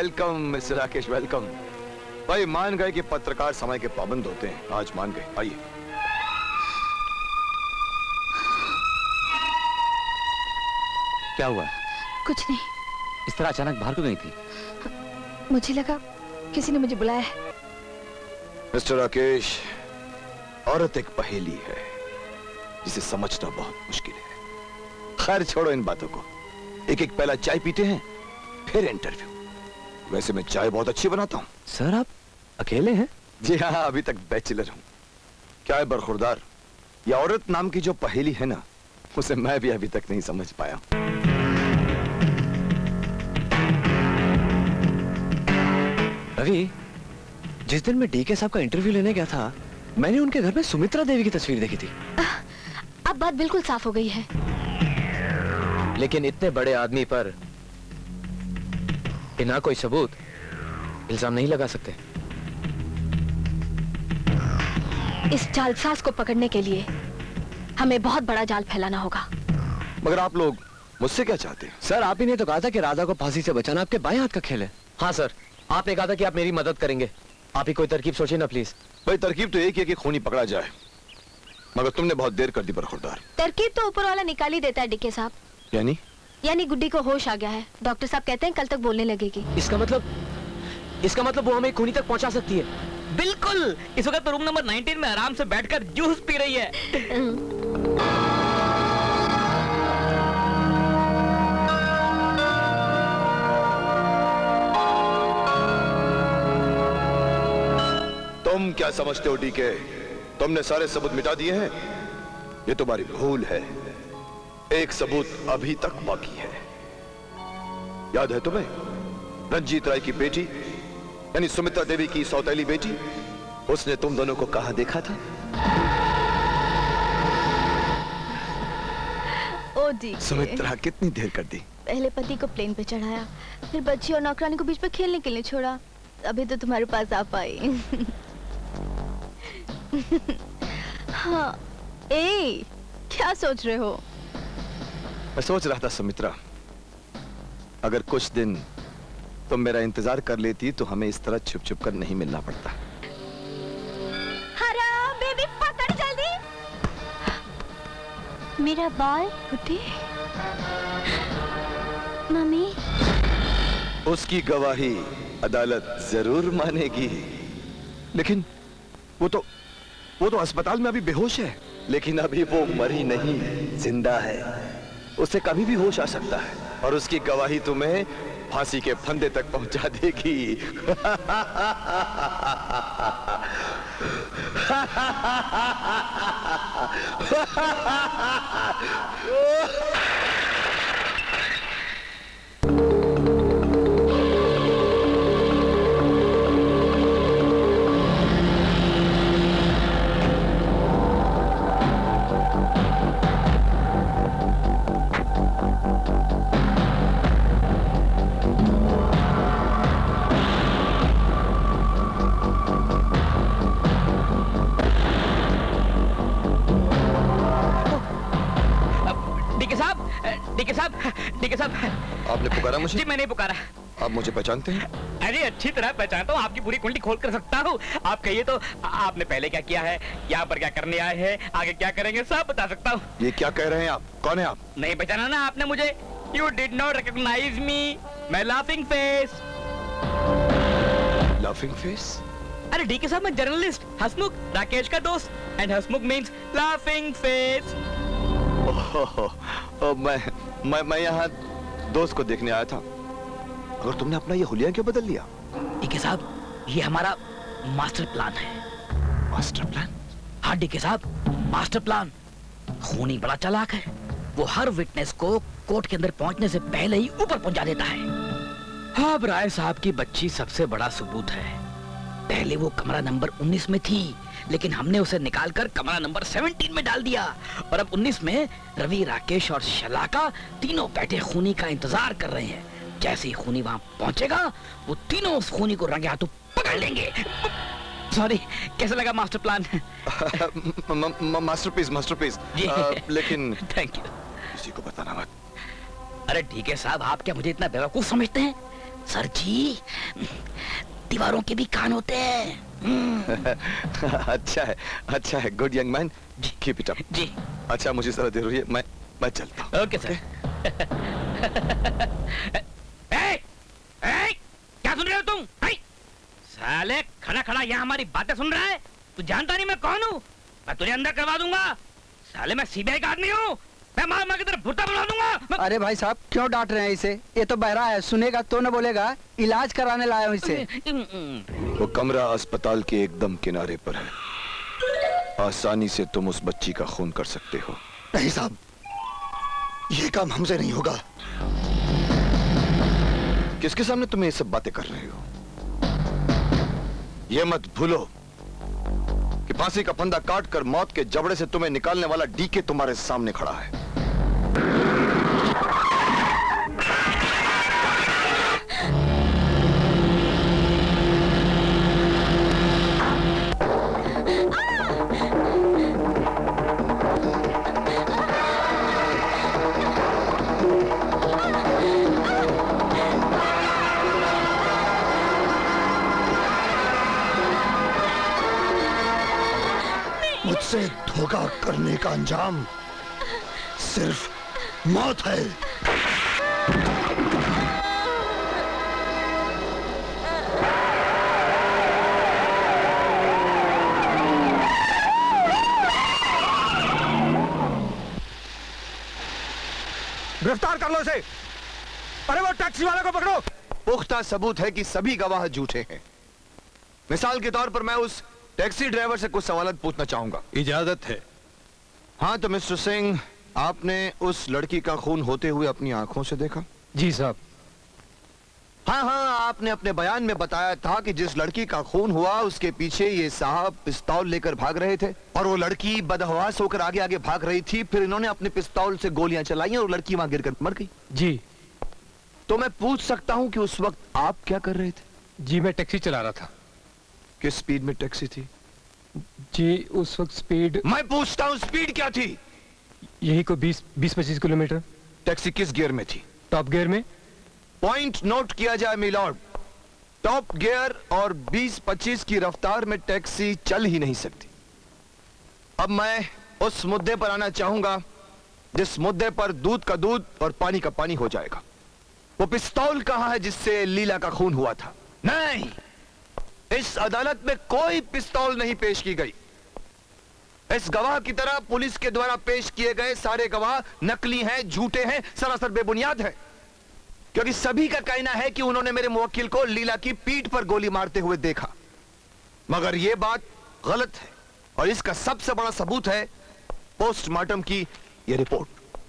Welcome mister Rakesh, welcome. भाई मान गए कि पत्रकार समय के पाबंद होते हैं, आज मान गए। आइए। क्या हुआ? कुछ नहीं। इस तरह अचानक बाहर क्यों गई थी? मुझे लगा किसी ने मुझे बुलाया है। मिस्टर राकेश, औरत एक पहेली है जिसे समझना बहुत मुश्किल है। खैर छोड़ो इन बातों को। एक एक पहला चाय पीते हैं, फिर इंटरव्यू। वैसे मैं चाय बहुत अच्छी बनाता हूँ। सर आप अकेले हैं? जी हाँ, अभी तक बैचलर हूँ। क्या है बरखुरदार, यह औरत नाम की जो पहेली है ना, उसे मैं भी अभी तक नहीं समझ पाया। रवि, जिस दिन मैं डीके साहब का इंटरव्यू लेने गया था, मैंने उनके घर में सुमित्रा देवी की तस्वीर देखी थी। अब बात बिल्कुल साफ हो गई है। लेकिन इतने बड़े आदमी पर बिना कोई सबूत इल्जाम नहीं लगा सकते। इस जालसाज को पकड़ने के लिए हमें बहुत बड़ा जाल फैलाना होगा। मगर आप लोग मुझसे क्या चाहते हैं? सर आप ही ने तो कहा था कि राधा को फांसी से बचाना आपके बाएं हाथ का खेल है। हाँ सर, आपने कहा था कि आप मेरी मदद करेंगे। आप ही कोई तरकीब सोचिए ना प्लीज। भाई तरकीब तो एक ही है कि खूनी पकड़ा जाए, मगर तुमने बहुत देर कर दी बरखुरदार। तरकीब तो ऊपर वाला निकाल ही देता है डीके साहब। यानी गुड्डी को होश आ गया है। डॉक्टर साहब कहते हैं कल तक बोलने लगेगी। इसका मतलब वो हमें खूनी तक पहुंचा सकती है। बिल्कुल। इस वक्त रूम नंबर 19 में आराम से बैठकर जूस पी रही है। तुम क्या समझते हो डीके? तुमने सारे सबूत मिटा दिए हैं? ये तुम्हारी भूल है। एक सबूत अभी तक बाकी है। याद है तुम्हें रंजीत राय की बेटी यानी सुमित्रा देवी की सौतेली बेटी? उसने तुम दोनों को कहां देखा था? ओ डी सुमित्रा कितनी देर कर दी? पहले पति को प्लेन पे चढ़ाया, फिर बच्ची और नौकरानी को बीच में खेलने के लिए छोड़ा, अभी तो तुम्हारे पास आ पाई। हाँ, क्या सोच रहे हो? मैं सोच रहा था सुमित्रा, अगर कुछ दिन तुम मेरा इंतजार कर लेती तो हमें इस तरह छुप छुप कर नहीं मिलना पड़ता। हरा बेबी पकड़ जल्दी। मेरा बॉल गुड्डी। मम्मी, उसकी गवाही अदालत जरूर मानेगी, लेकिन वो तो अस्पताल में अभी बेहोश है। लेकिन अभी वो मरी नहीं, जिंदा है। उसे कभी भी होश आ सकता है और उसकी गवाही तुम्हें फांसी के फंदे तक पहुंचा देगी। डीके साहब, आपने पुकारा मुझे? जी मैंने पुकारा। आप मुझे पहचानते हैं? अरे अच्छी तरह पहचानता हूँ, आपकी पूरी कुंडली खोल कर सकता हूँ। आप कहिए तो आपने पहले क्या किया है, यहाँ पर क्या करने आए हैं, आगे क्या करेंगे, सब बता सकता हूँ। ये क्या कह रहे हैं आप? कौन है आप? नहीं पहचाना ना आपने मुझे? You did not recognise me. मैं लाफिंग फेस। Laughing face? अरे डीके साहब, मैं जर्नलिस्ट हसमुख, राकेश का दोस्त, and Hasmukh means laughing face. मैं यहाँ दोस्त को देखने आया था। अगर तुमने अपना ये हुलिया क्यों बदल लिया? डीके साहब, ये हमारा मास्टर प्लान है। Master plan? हाँ डीके साहब, मास्टर प्लान। खूनी बड़ा चालाक है, वो हर विटनेस को कोर्ट के अंदर पहुंचने से पहले ही ऊपर पहुंचा देता है। हाँ, राय साहब की बच्ची सबसे बड़ा सबूत है। पहले वो कमरा नंबर 19 में थी, लेकिन हमने उसे निकालकर कमरा नंबर 17 में डाल दिया, और अब 19 में रवि, राकेश और शलाका तीनों बैठे खूनी का इंतजार कर रहे हैं। जैसे ही खूनी वहां पहुंचेगा, वो तीनों उस खूनी को रंगे हाथों पकड़ लेंगे। सॉरी, कैसा लगा मास्टर प्लान? मास्टरपीस। लेकिन थैंक यू। किसी को बताना मत। अरे ठीक है साहब, आप क्या मुझे इतना बेवकूफ समझते हैं? सर जी, दीवारों के भी कान होते हैं। अच्छा है, good young man, keep it up. जी। अच्छा, मुझे जरा देर हुई है, मैं चलता हूँ। Okay sir. क्या सुन रहे हो तुम? साले खड़ा खड़ा यहाँ हमारी बातें सुन रहा है। तू जानता नहीं मैं कौन हूँ? मैं तुझे अंदर करवा दूंगा। साले मैं सीबीआई का आदमी हूँ। मैं मार की तरफ भुट्टा बनवा दूंगा। अरे भाई साहब, क्यों डांट रहे हैं इसे? ये तो बहरा है, सुनेगा तो न बोलेगा। इलाज कराने लाया हूँ इसे। वो कमरा अस्पताल के एकदम किनारे पर है। आसानी से तुम उस बच्ची का खून कर सकते हो। नहीं साहब, ये काम हमसे नहीं होगा। किसके सामने तुम ये सब बातें कर रहे हो? ये मत भूलो कि फांसी का फंदा काटकर मौत के जबड़े से तुम्हें निकालने वाला डीके तुम्हारे सामने खड़ा है। मुझसे धोखा करने का अंजाम सिर्फ मौत है। गिरफ्तार कर लो इसे। अरे वो टैक्सी वाले को पकड़ो। पुख्ता सबूत है कि सभी गवाह झूठे हैं। मिसाल के तौर पर मैं उस टैक्सी ड्राइवर से कुछ सवाल पूछना चाहूंगा। इजाजत है। हाँ तो मिस्टर सिंह, आपने उस लड़की का खून होते हुए अपनी आंखों से देखा? जी साहब। हाँ, आपने अपने बयान में बताया था कि जिस लड़की का खून हुआ उसके पीछे ये साहब पिस्तौल लेकर भाग रहे थे और वो लड़की बदहवास होकर आगे आगे भाग रही थी। फिर इन्होंने अपने पिस्तौल से गोलियां चलाई और लड़की वहां गिरकर मर गई। जी। तो मैं पूछ सकता हूं कि उस वक्त आप क्या कर रहे थे? जी मैं टैक्सी चला रहा था। किस स्पीड में टैक्सी थी? जी उस वक्त स्पीड, मैं पूछता हूं स्पीड क्या थी? यही को 20-25 किलोमीटर। टैक्सी किस गियर में थी? टॉप गियर में। पॉइंट नोट किया जाए मिलॉर्ड, टॉप गियर और 20-25 की रफ्तार में टैक्सी चल ही नहीं सकती। अब मैं उस मुद्दे पर आना चाहूंगा जिस मुद्दे पर दूध का दूध और पानी का पानी हो जाएगा। वो पिस्तौल कहां है जिससे लीला का खून हुआ था? नहीं, इस अदालत में कोई पिस्तौल नहीं पेश की गई। इस गवाह की तरह पुलिस के द्वारा पेश किए गए सारे गवाह नकली हैं, झूठे हैं, सरासर बेबुनियाद हैं, क्योंकि सभी का कहना है कि उन्होंने मेरे मुवक्किल को लीला की पीठ पर गोली मारते हुए देखा। मगर यह बात गलत है और इसका सबसे बड़ा सबूत है पोस्टमार्टम की यह रिपोर्ट।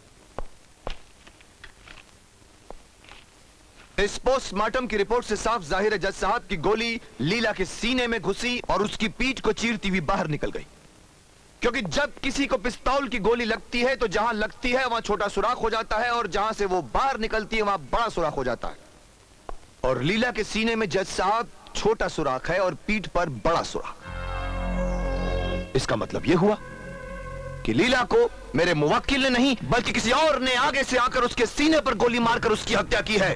इस पोस्टमार्टम की रिपोर्ट से साफ जाहिर है जज साहब की गोली लीला के सीने में घुसी और उसकी पीठ को चीरती हुई बाहर निकल गई, क्योंकि जब किसी को पिस्तौल की गोली लगती है तो जहां लगती है वहां छोटा सुराख हो जाता है और जहां से वो बाहर निकलती है वहां बड़ा सुराख हो जाता है। और लीला के सीने में जज साहब छोटा सुराख है और पीठ पर बड़ा सुराख। इसका मतलब यह हुआ कि लीला को मेरे मुवक्किल ने नहीं बल्कि किसी और ने आगे से आकर उसके सीने पर गोली मारकर उसकी हत्या की है।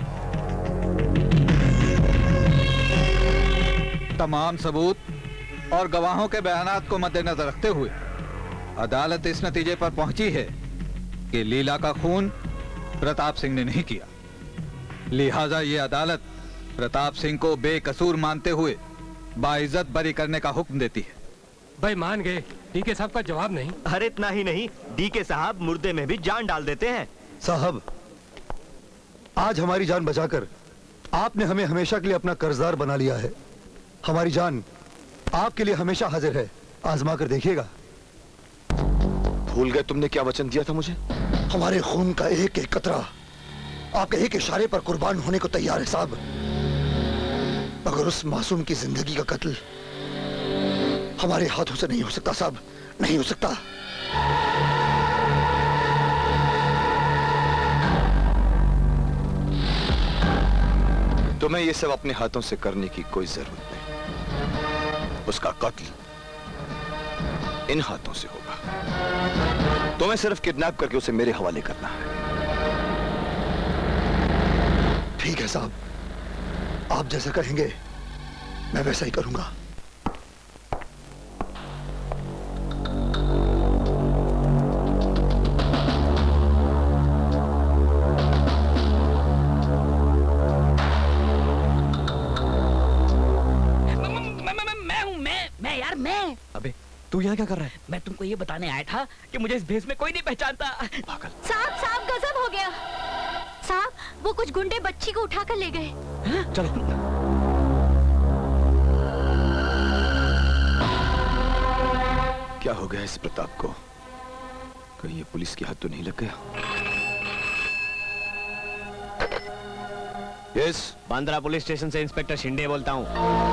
तमाम सबूत और गवाहों के बयानात को मद्देनजर रखते हुए अदालत इस नतीजे पर पहुंची है कि लीला का खून प्रताप सिंह ने नहीं किया। लिहाजा ये अदालत प्रताप सिंह को बेकसूर मानते हुए बाइज्जत बरी करने का हुक्म देती है। भाई मान गए, डीके साहब का जवाब नहीं। अरे इतना ही नहीं, डीके साहब मुर्दे में भी जान डाल देते हैं। साहब, आज हमारी जान बचाकर आपने हमें हमेशा के लिए अपना कर्जदार बना लिया है। हमारी जान आपके लिए हमेशा हाजिर है, आजमा कर देखिएगा। भूल गए तुमने क्या वचन दिया था मुझे? हमारे खून का एक एक कतरा आपके एक इशारे पर कुर्बान होने को तैयार है साहब, मगर उस मासूम की जिंदगी का कत्ल हमारे हाथों से नहीं हो सकता साहब, नहीं हो सकता। तुम्हें ये सब अपने हाथों से करने की कोई जरूरत नहीं। उसका कत्ल इन हाथों से होगा। तुम्हें सिर्फ किडनैप करके उसे मेरे हवाले करना है। ठीक है साहब, आप जैसा कहेंगे मैं वैसा ही करूंगा। मैं। अबे तू यहाँ क्या कर रहा है? मैं तुमको ये बताने आया था कि मुझे इस भेष में कोई नहीं पहचानता। पागल। साहब गजब हो गया। साहब वो कुछ गुंडे बच्ची को उठाकर ले गए। चलो। क्या हो गया इस प्रताप को? कहीं ये पुलिस की हाथ तो नहीं लग गया? यस, बांद्रा पुलिस स्टेशन से इंस्पेक्टर शिंदे बोलता हूँ।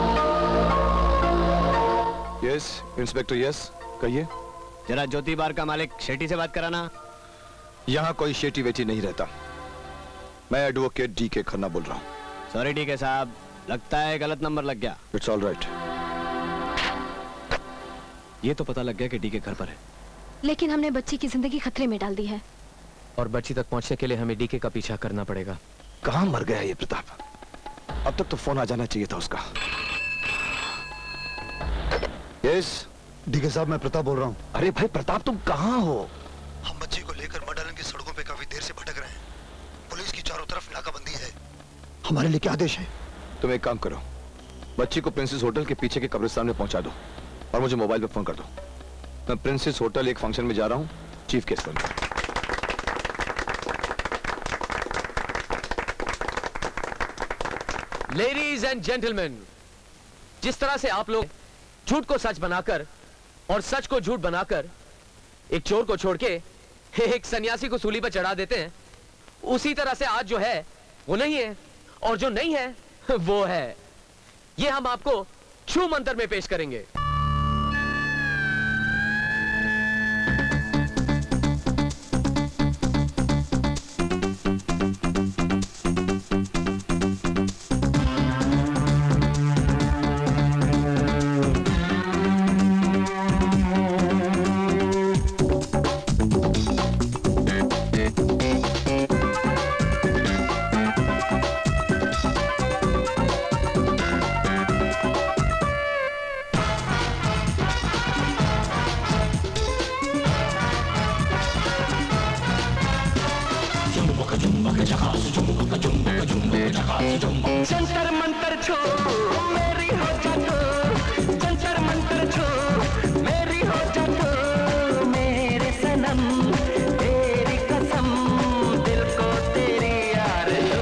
यस इंस्पेक्टर, यस कहिए। जरा ज्योति बार का मालिक शेट्टी से बात कराना। यहाँ कोई शेटी वेटी नहीं रहता। मैं एडवोकेट डी के खन्ना बोल रहा हूँ। सॉरी डी के साहब, लगता है गलत नंबर लग गया। It's all right. ये तो पता लग गया कि डी के घर पर है, लेकिन हमने बच्ची की जिंदगी खतरे में डाल दी है और बच्ची तक पहुंचने के लिए हमें डी के का पीछा करना पड़ेगा। कहाँ मर गया ये प्रताप? अब तक तो फोन आ जाना चाहिए था उसका। यस डीके साहब, मैं प्रताप बोल रहा हूँ। अरे भाई प्रताप, तुम कहाँ हो? हम बच्ची को लेकर मडालन की सड़कों पे काफी देर से भटक रहे हैं। पुलिस की चारों तरफ नाकाबंदी है। हमारे लिए क्या आदेश है? तुम एक काम करो, बच्ची को प्रिंसेस होटल के पीछे के कब्रिस्तान में पहुंचा दो और मुझे मोबाइल पे फोन कर दो। मैं प्रिंसेस होटल एक फंक्शन में जा रहा हूँ, चीफ गेस्ट बनूंगा। लेडीज एंड जेंटलमैन, जिस तरह से आप लोग झूठ को सच बनाकर और सच को झूठ बनाकर एक चोर को छोड़ के एक सन्यासी को सूली पर चढ़ा देते हैं, उसी तरह से आज जो है वो नहीं है और जो नहीं है वो है। ये हम आपको छू मंत्र में पेश करेंगे। जंतर मंतर छो मेरी हो जातो, जंतर मंतर छो मेरी हो जातो, मेरे सनम तेरी कसम दिल को तेरी आरज़ू।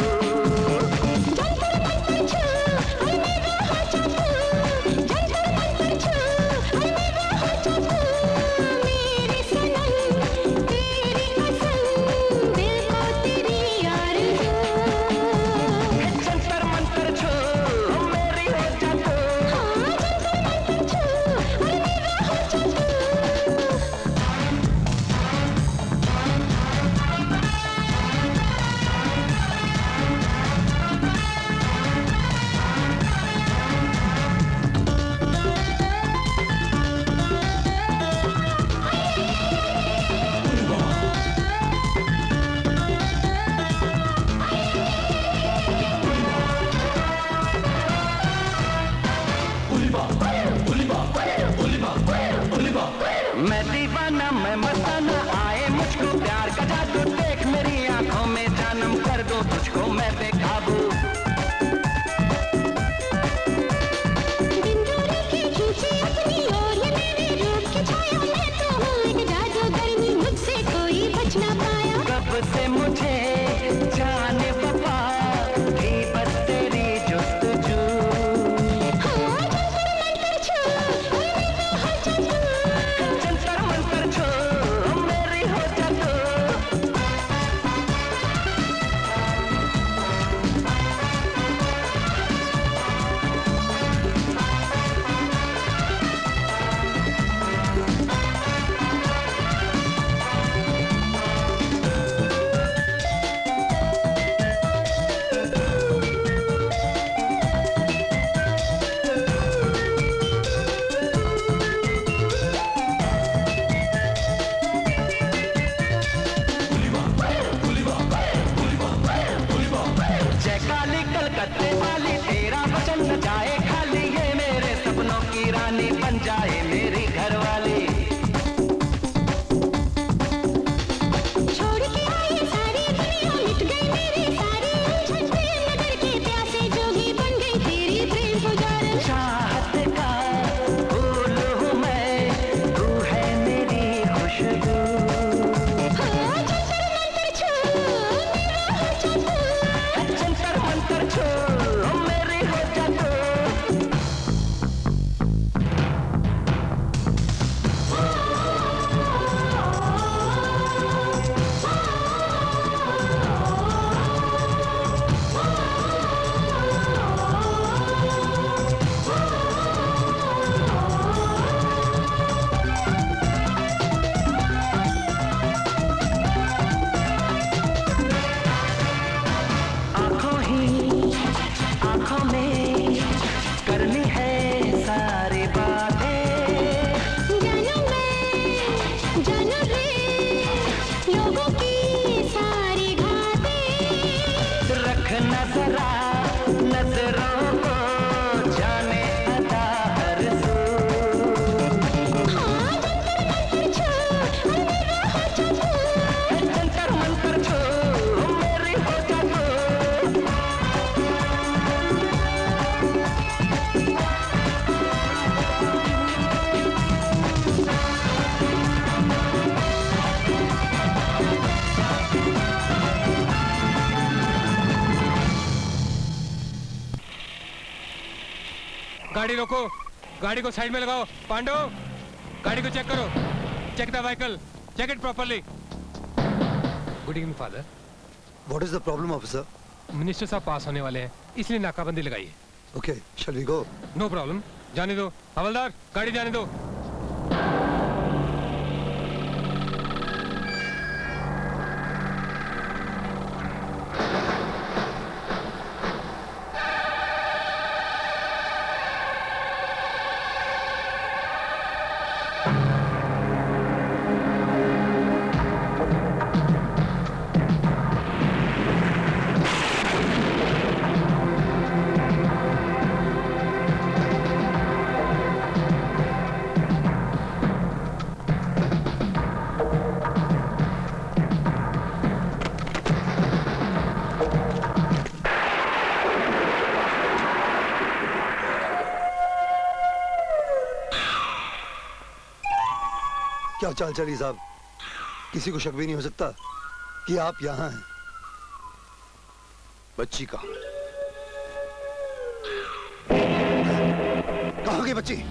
जंतर मंतर छो मेरा हो जातो, जंतर मंतर छो मेरा हो जातो, मेरे सनम तेरी कसम दिल को तेरी आरज़ू। आंख नजरा नजरों को जाने अदा हर सू जंतर मंतर छो मेरी हो जा गाड़ी रोको, गाड़ी को साइड में लगाओ। पांडो, गाड़ी को चेक करो। Check the vehicle, check it properly. Good evening father. What is the problem officer? Minister साहब पास होने वाले हैं, इसलिए नाकाबंदी लगाई है। Okay, shall we go? No problem, जाने दो। हवलदार, गाड़ी जाने दो। क्या चाल चली साहब? किसी को शक भी नहीं हो सकता कि आप यहाँ हैं। बच्ची कहाँ? कहाँ गई बच्ची?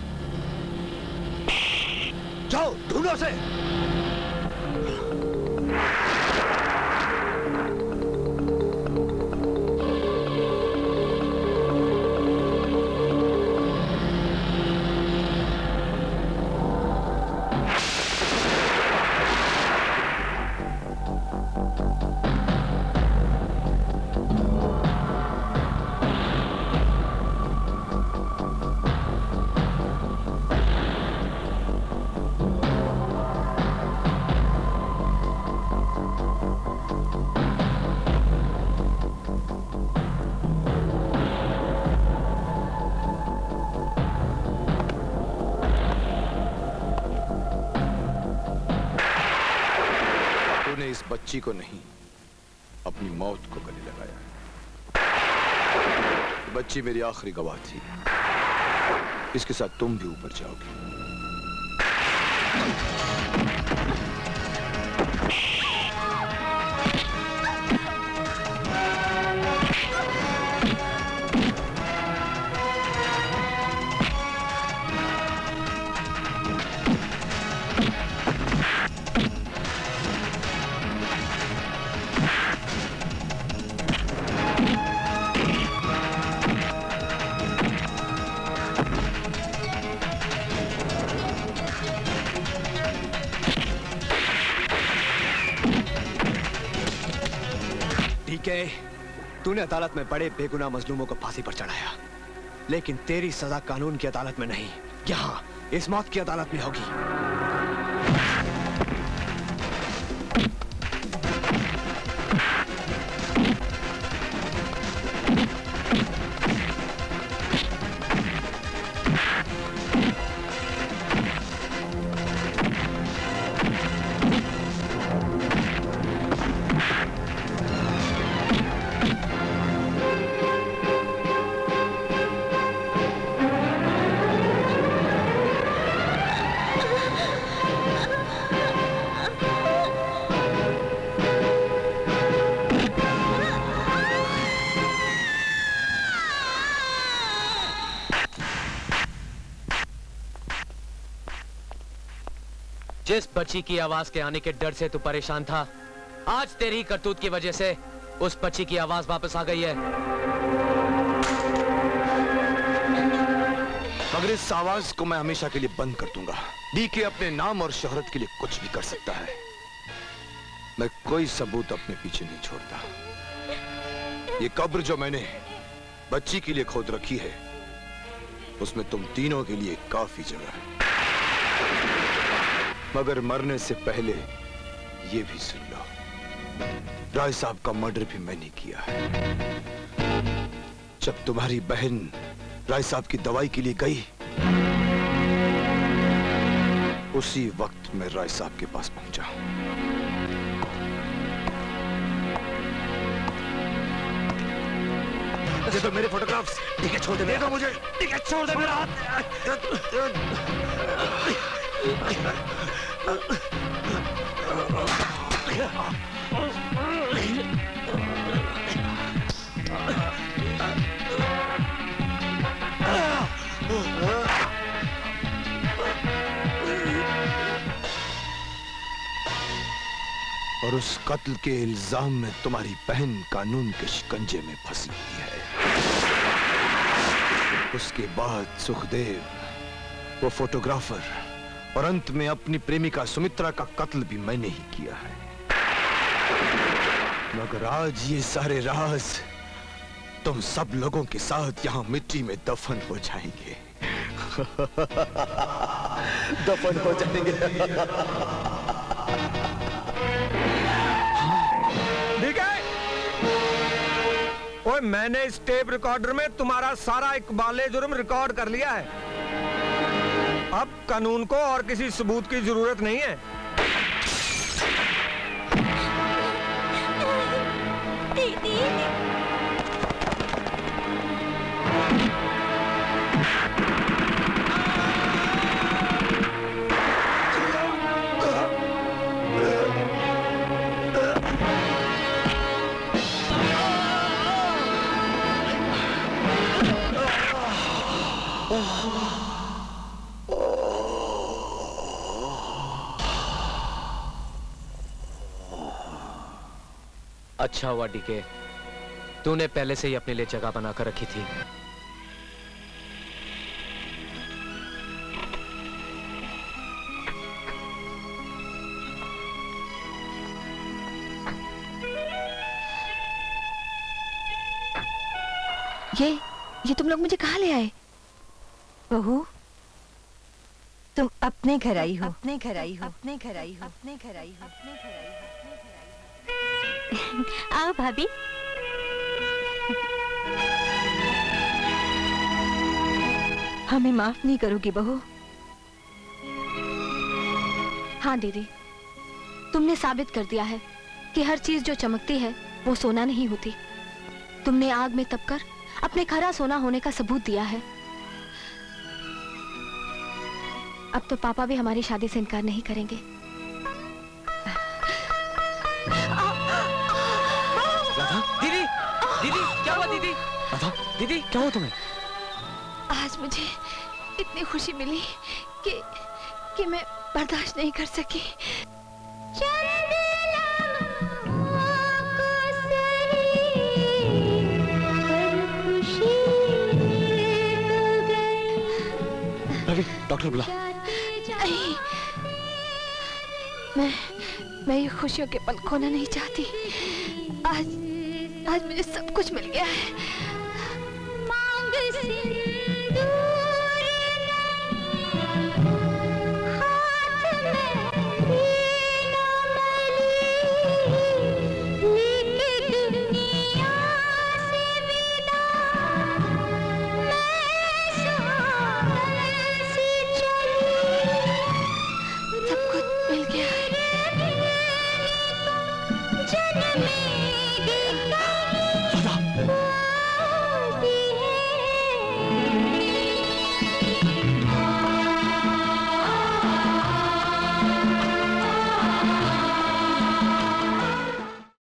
जाओ ढूंढो उसे। इस बच्ची को नहीं, अपनी मौत को गले लगाया। बच्ची मेरी आखिरी गवाह थी। इसके साथ तुम भी ऊपर जाओगी। तूने अदालत में बड़े बेगुनाह मजलूमों को फांसी पर चढ़ाया, लेकिन तेरी सजा कानून की अदालत में नहीं, यहाँ इस मौत की अदालत में होगी। जिस बच्ची की आवाज के आने के डर से तू परेशान था, आज तेरी ही करतूत की वजह से उस बच्ची की आवाज वापस आ गई है। मगर इस आवाज को मैं हमेशा के लिए बंद कर दूंगा। डीके अपने नाम और शोहरत के लिए कुछ भी कर सकता है। मैं कोई सबूत अपने पीछे नहीं छोड़ता। ये कब्र जो मैंने बच्ची के लिए खोद रखी है, उसमें तुम तीनों के लिए काफी जगह है। मगर मरने से पहले ये भी सुन लो, राय साहब का मर्डर भी मैंने किया है। जब तुम्हारी बहन राय साहब की दवाई के लिए गई, उसी वक्त मैं राय साहब के पास पहुंचा। दे दो मेरे फोटोग्राफ्स। ठीक है, छोड़ दे। दे दो मुझे। ठीक है, छोड़ दे मेरा हाथ। और उस कत्ल के इल्जाम में तुम्हारी बहन कानून के शिकंजे में फंसी हुई है। उसके बाद सुखदेव, वो फोटोग्राफर, और अंत में अपनी प्रेमिका सुमित्रा का कत्ल भी मैंने ही किया है। मगर आज ये सारे राज तुम सब लोगों के साथ यहाँ मिट्टी में दफन हो जाएंगे। दफन हो जाएंगे। ठीक है। ओए, मैंने इस टेप रिकॉर्डर में तुम्हारा सारा इकबाले जुर्म रिकॉर्ड कर लिया है। अब कानून को और किसी सबूत की जरूरत नहीं है। दीदी। अच्छा हुआ डीके, तूने पहले से ही अपने लिए जगह बनाकर रखी थी। ये तुम लोग मुझे कहाँ ले आए? बहू, तुम अपने घर आई हो, अपने घर आई हो, अपने घर आई हो, अपने घर आई हो, अपने घर आई हो। आओ भाभी। हमें माफ नहीं करोगी बहू? हाँ दीदी, तुमने साबित कर दिया है कि हर चीज जो चमकती है वो सोना नहीं होती। तुमने आग में तपकर अपने खरा सोना होने का सबूत दिया है। अब तो पापा भी हमारी शादी से इनकार नहीं करेंगे। दीदी, दीदी क्या हुआ? दीदी, दीदी क्या हुआ तुम्हें? आज मुझे इतनी खुशी मिली कि मैं बर्दाश्त नहीं कर सकी। रवि, डॉक्टर बुला। नहीं, मैं ये खुशियों के पल खोना नहीं चाहती। आज मुझे सब कुछ मिल गया है।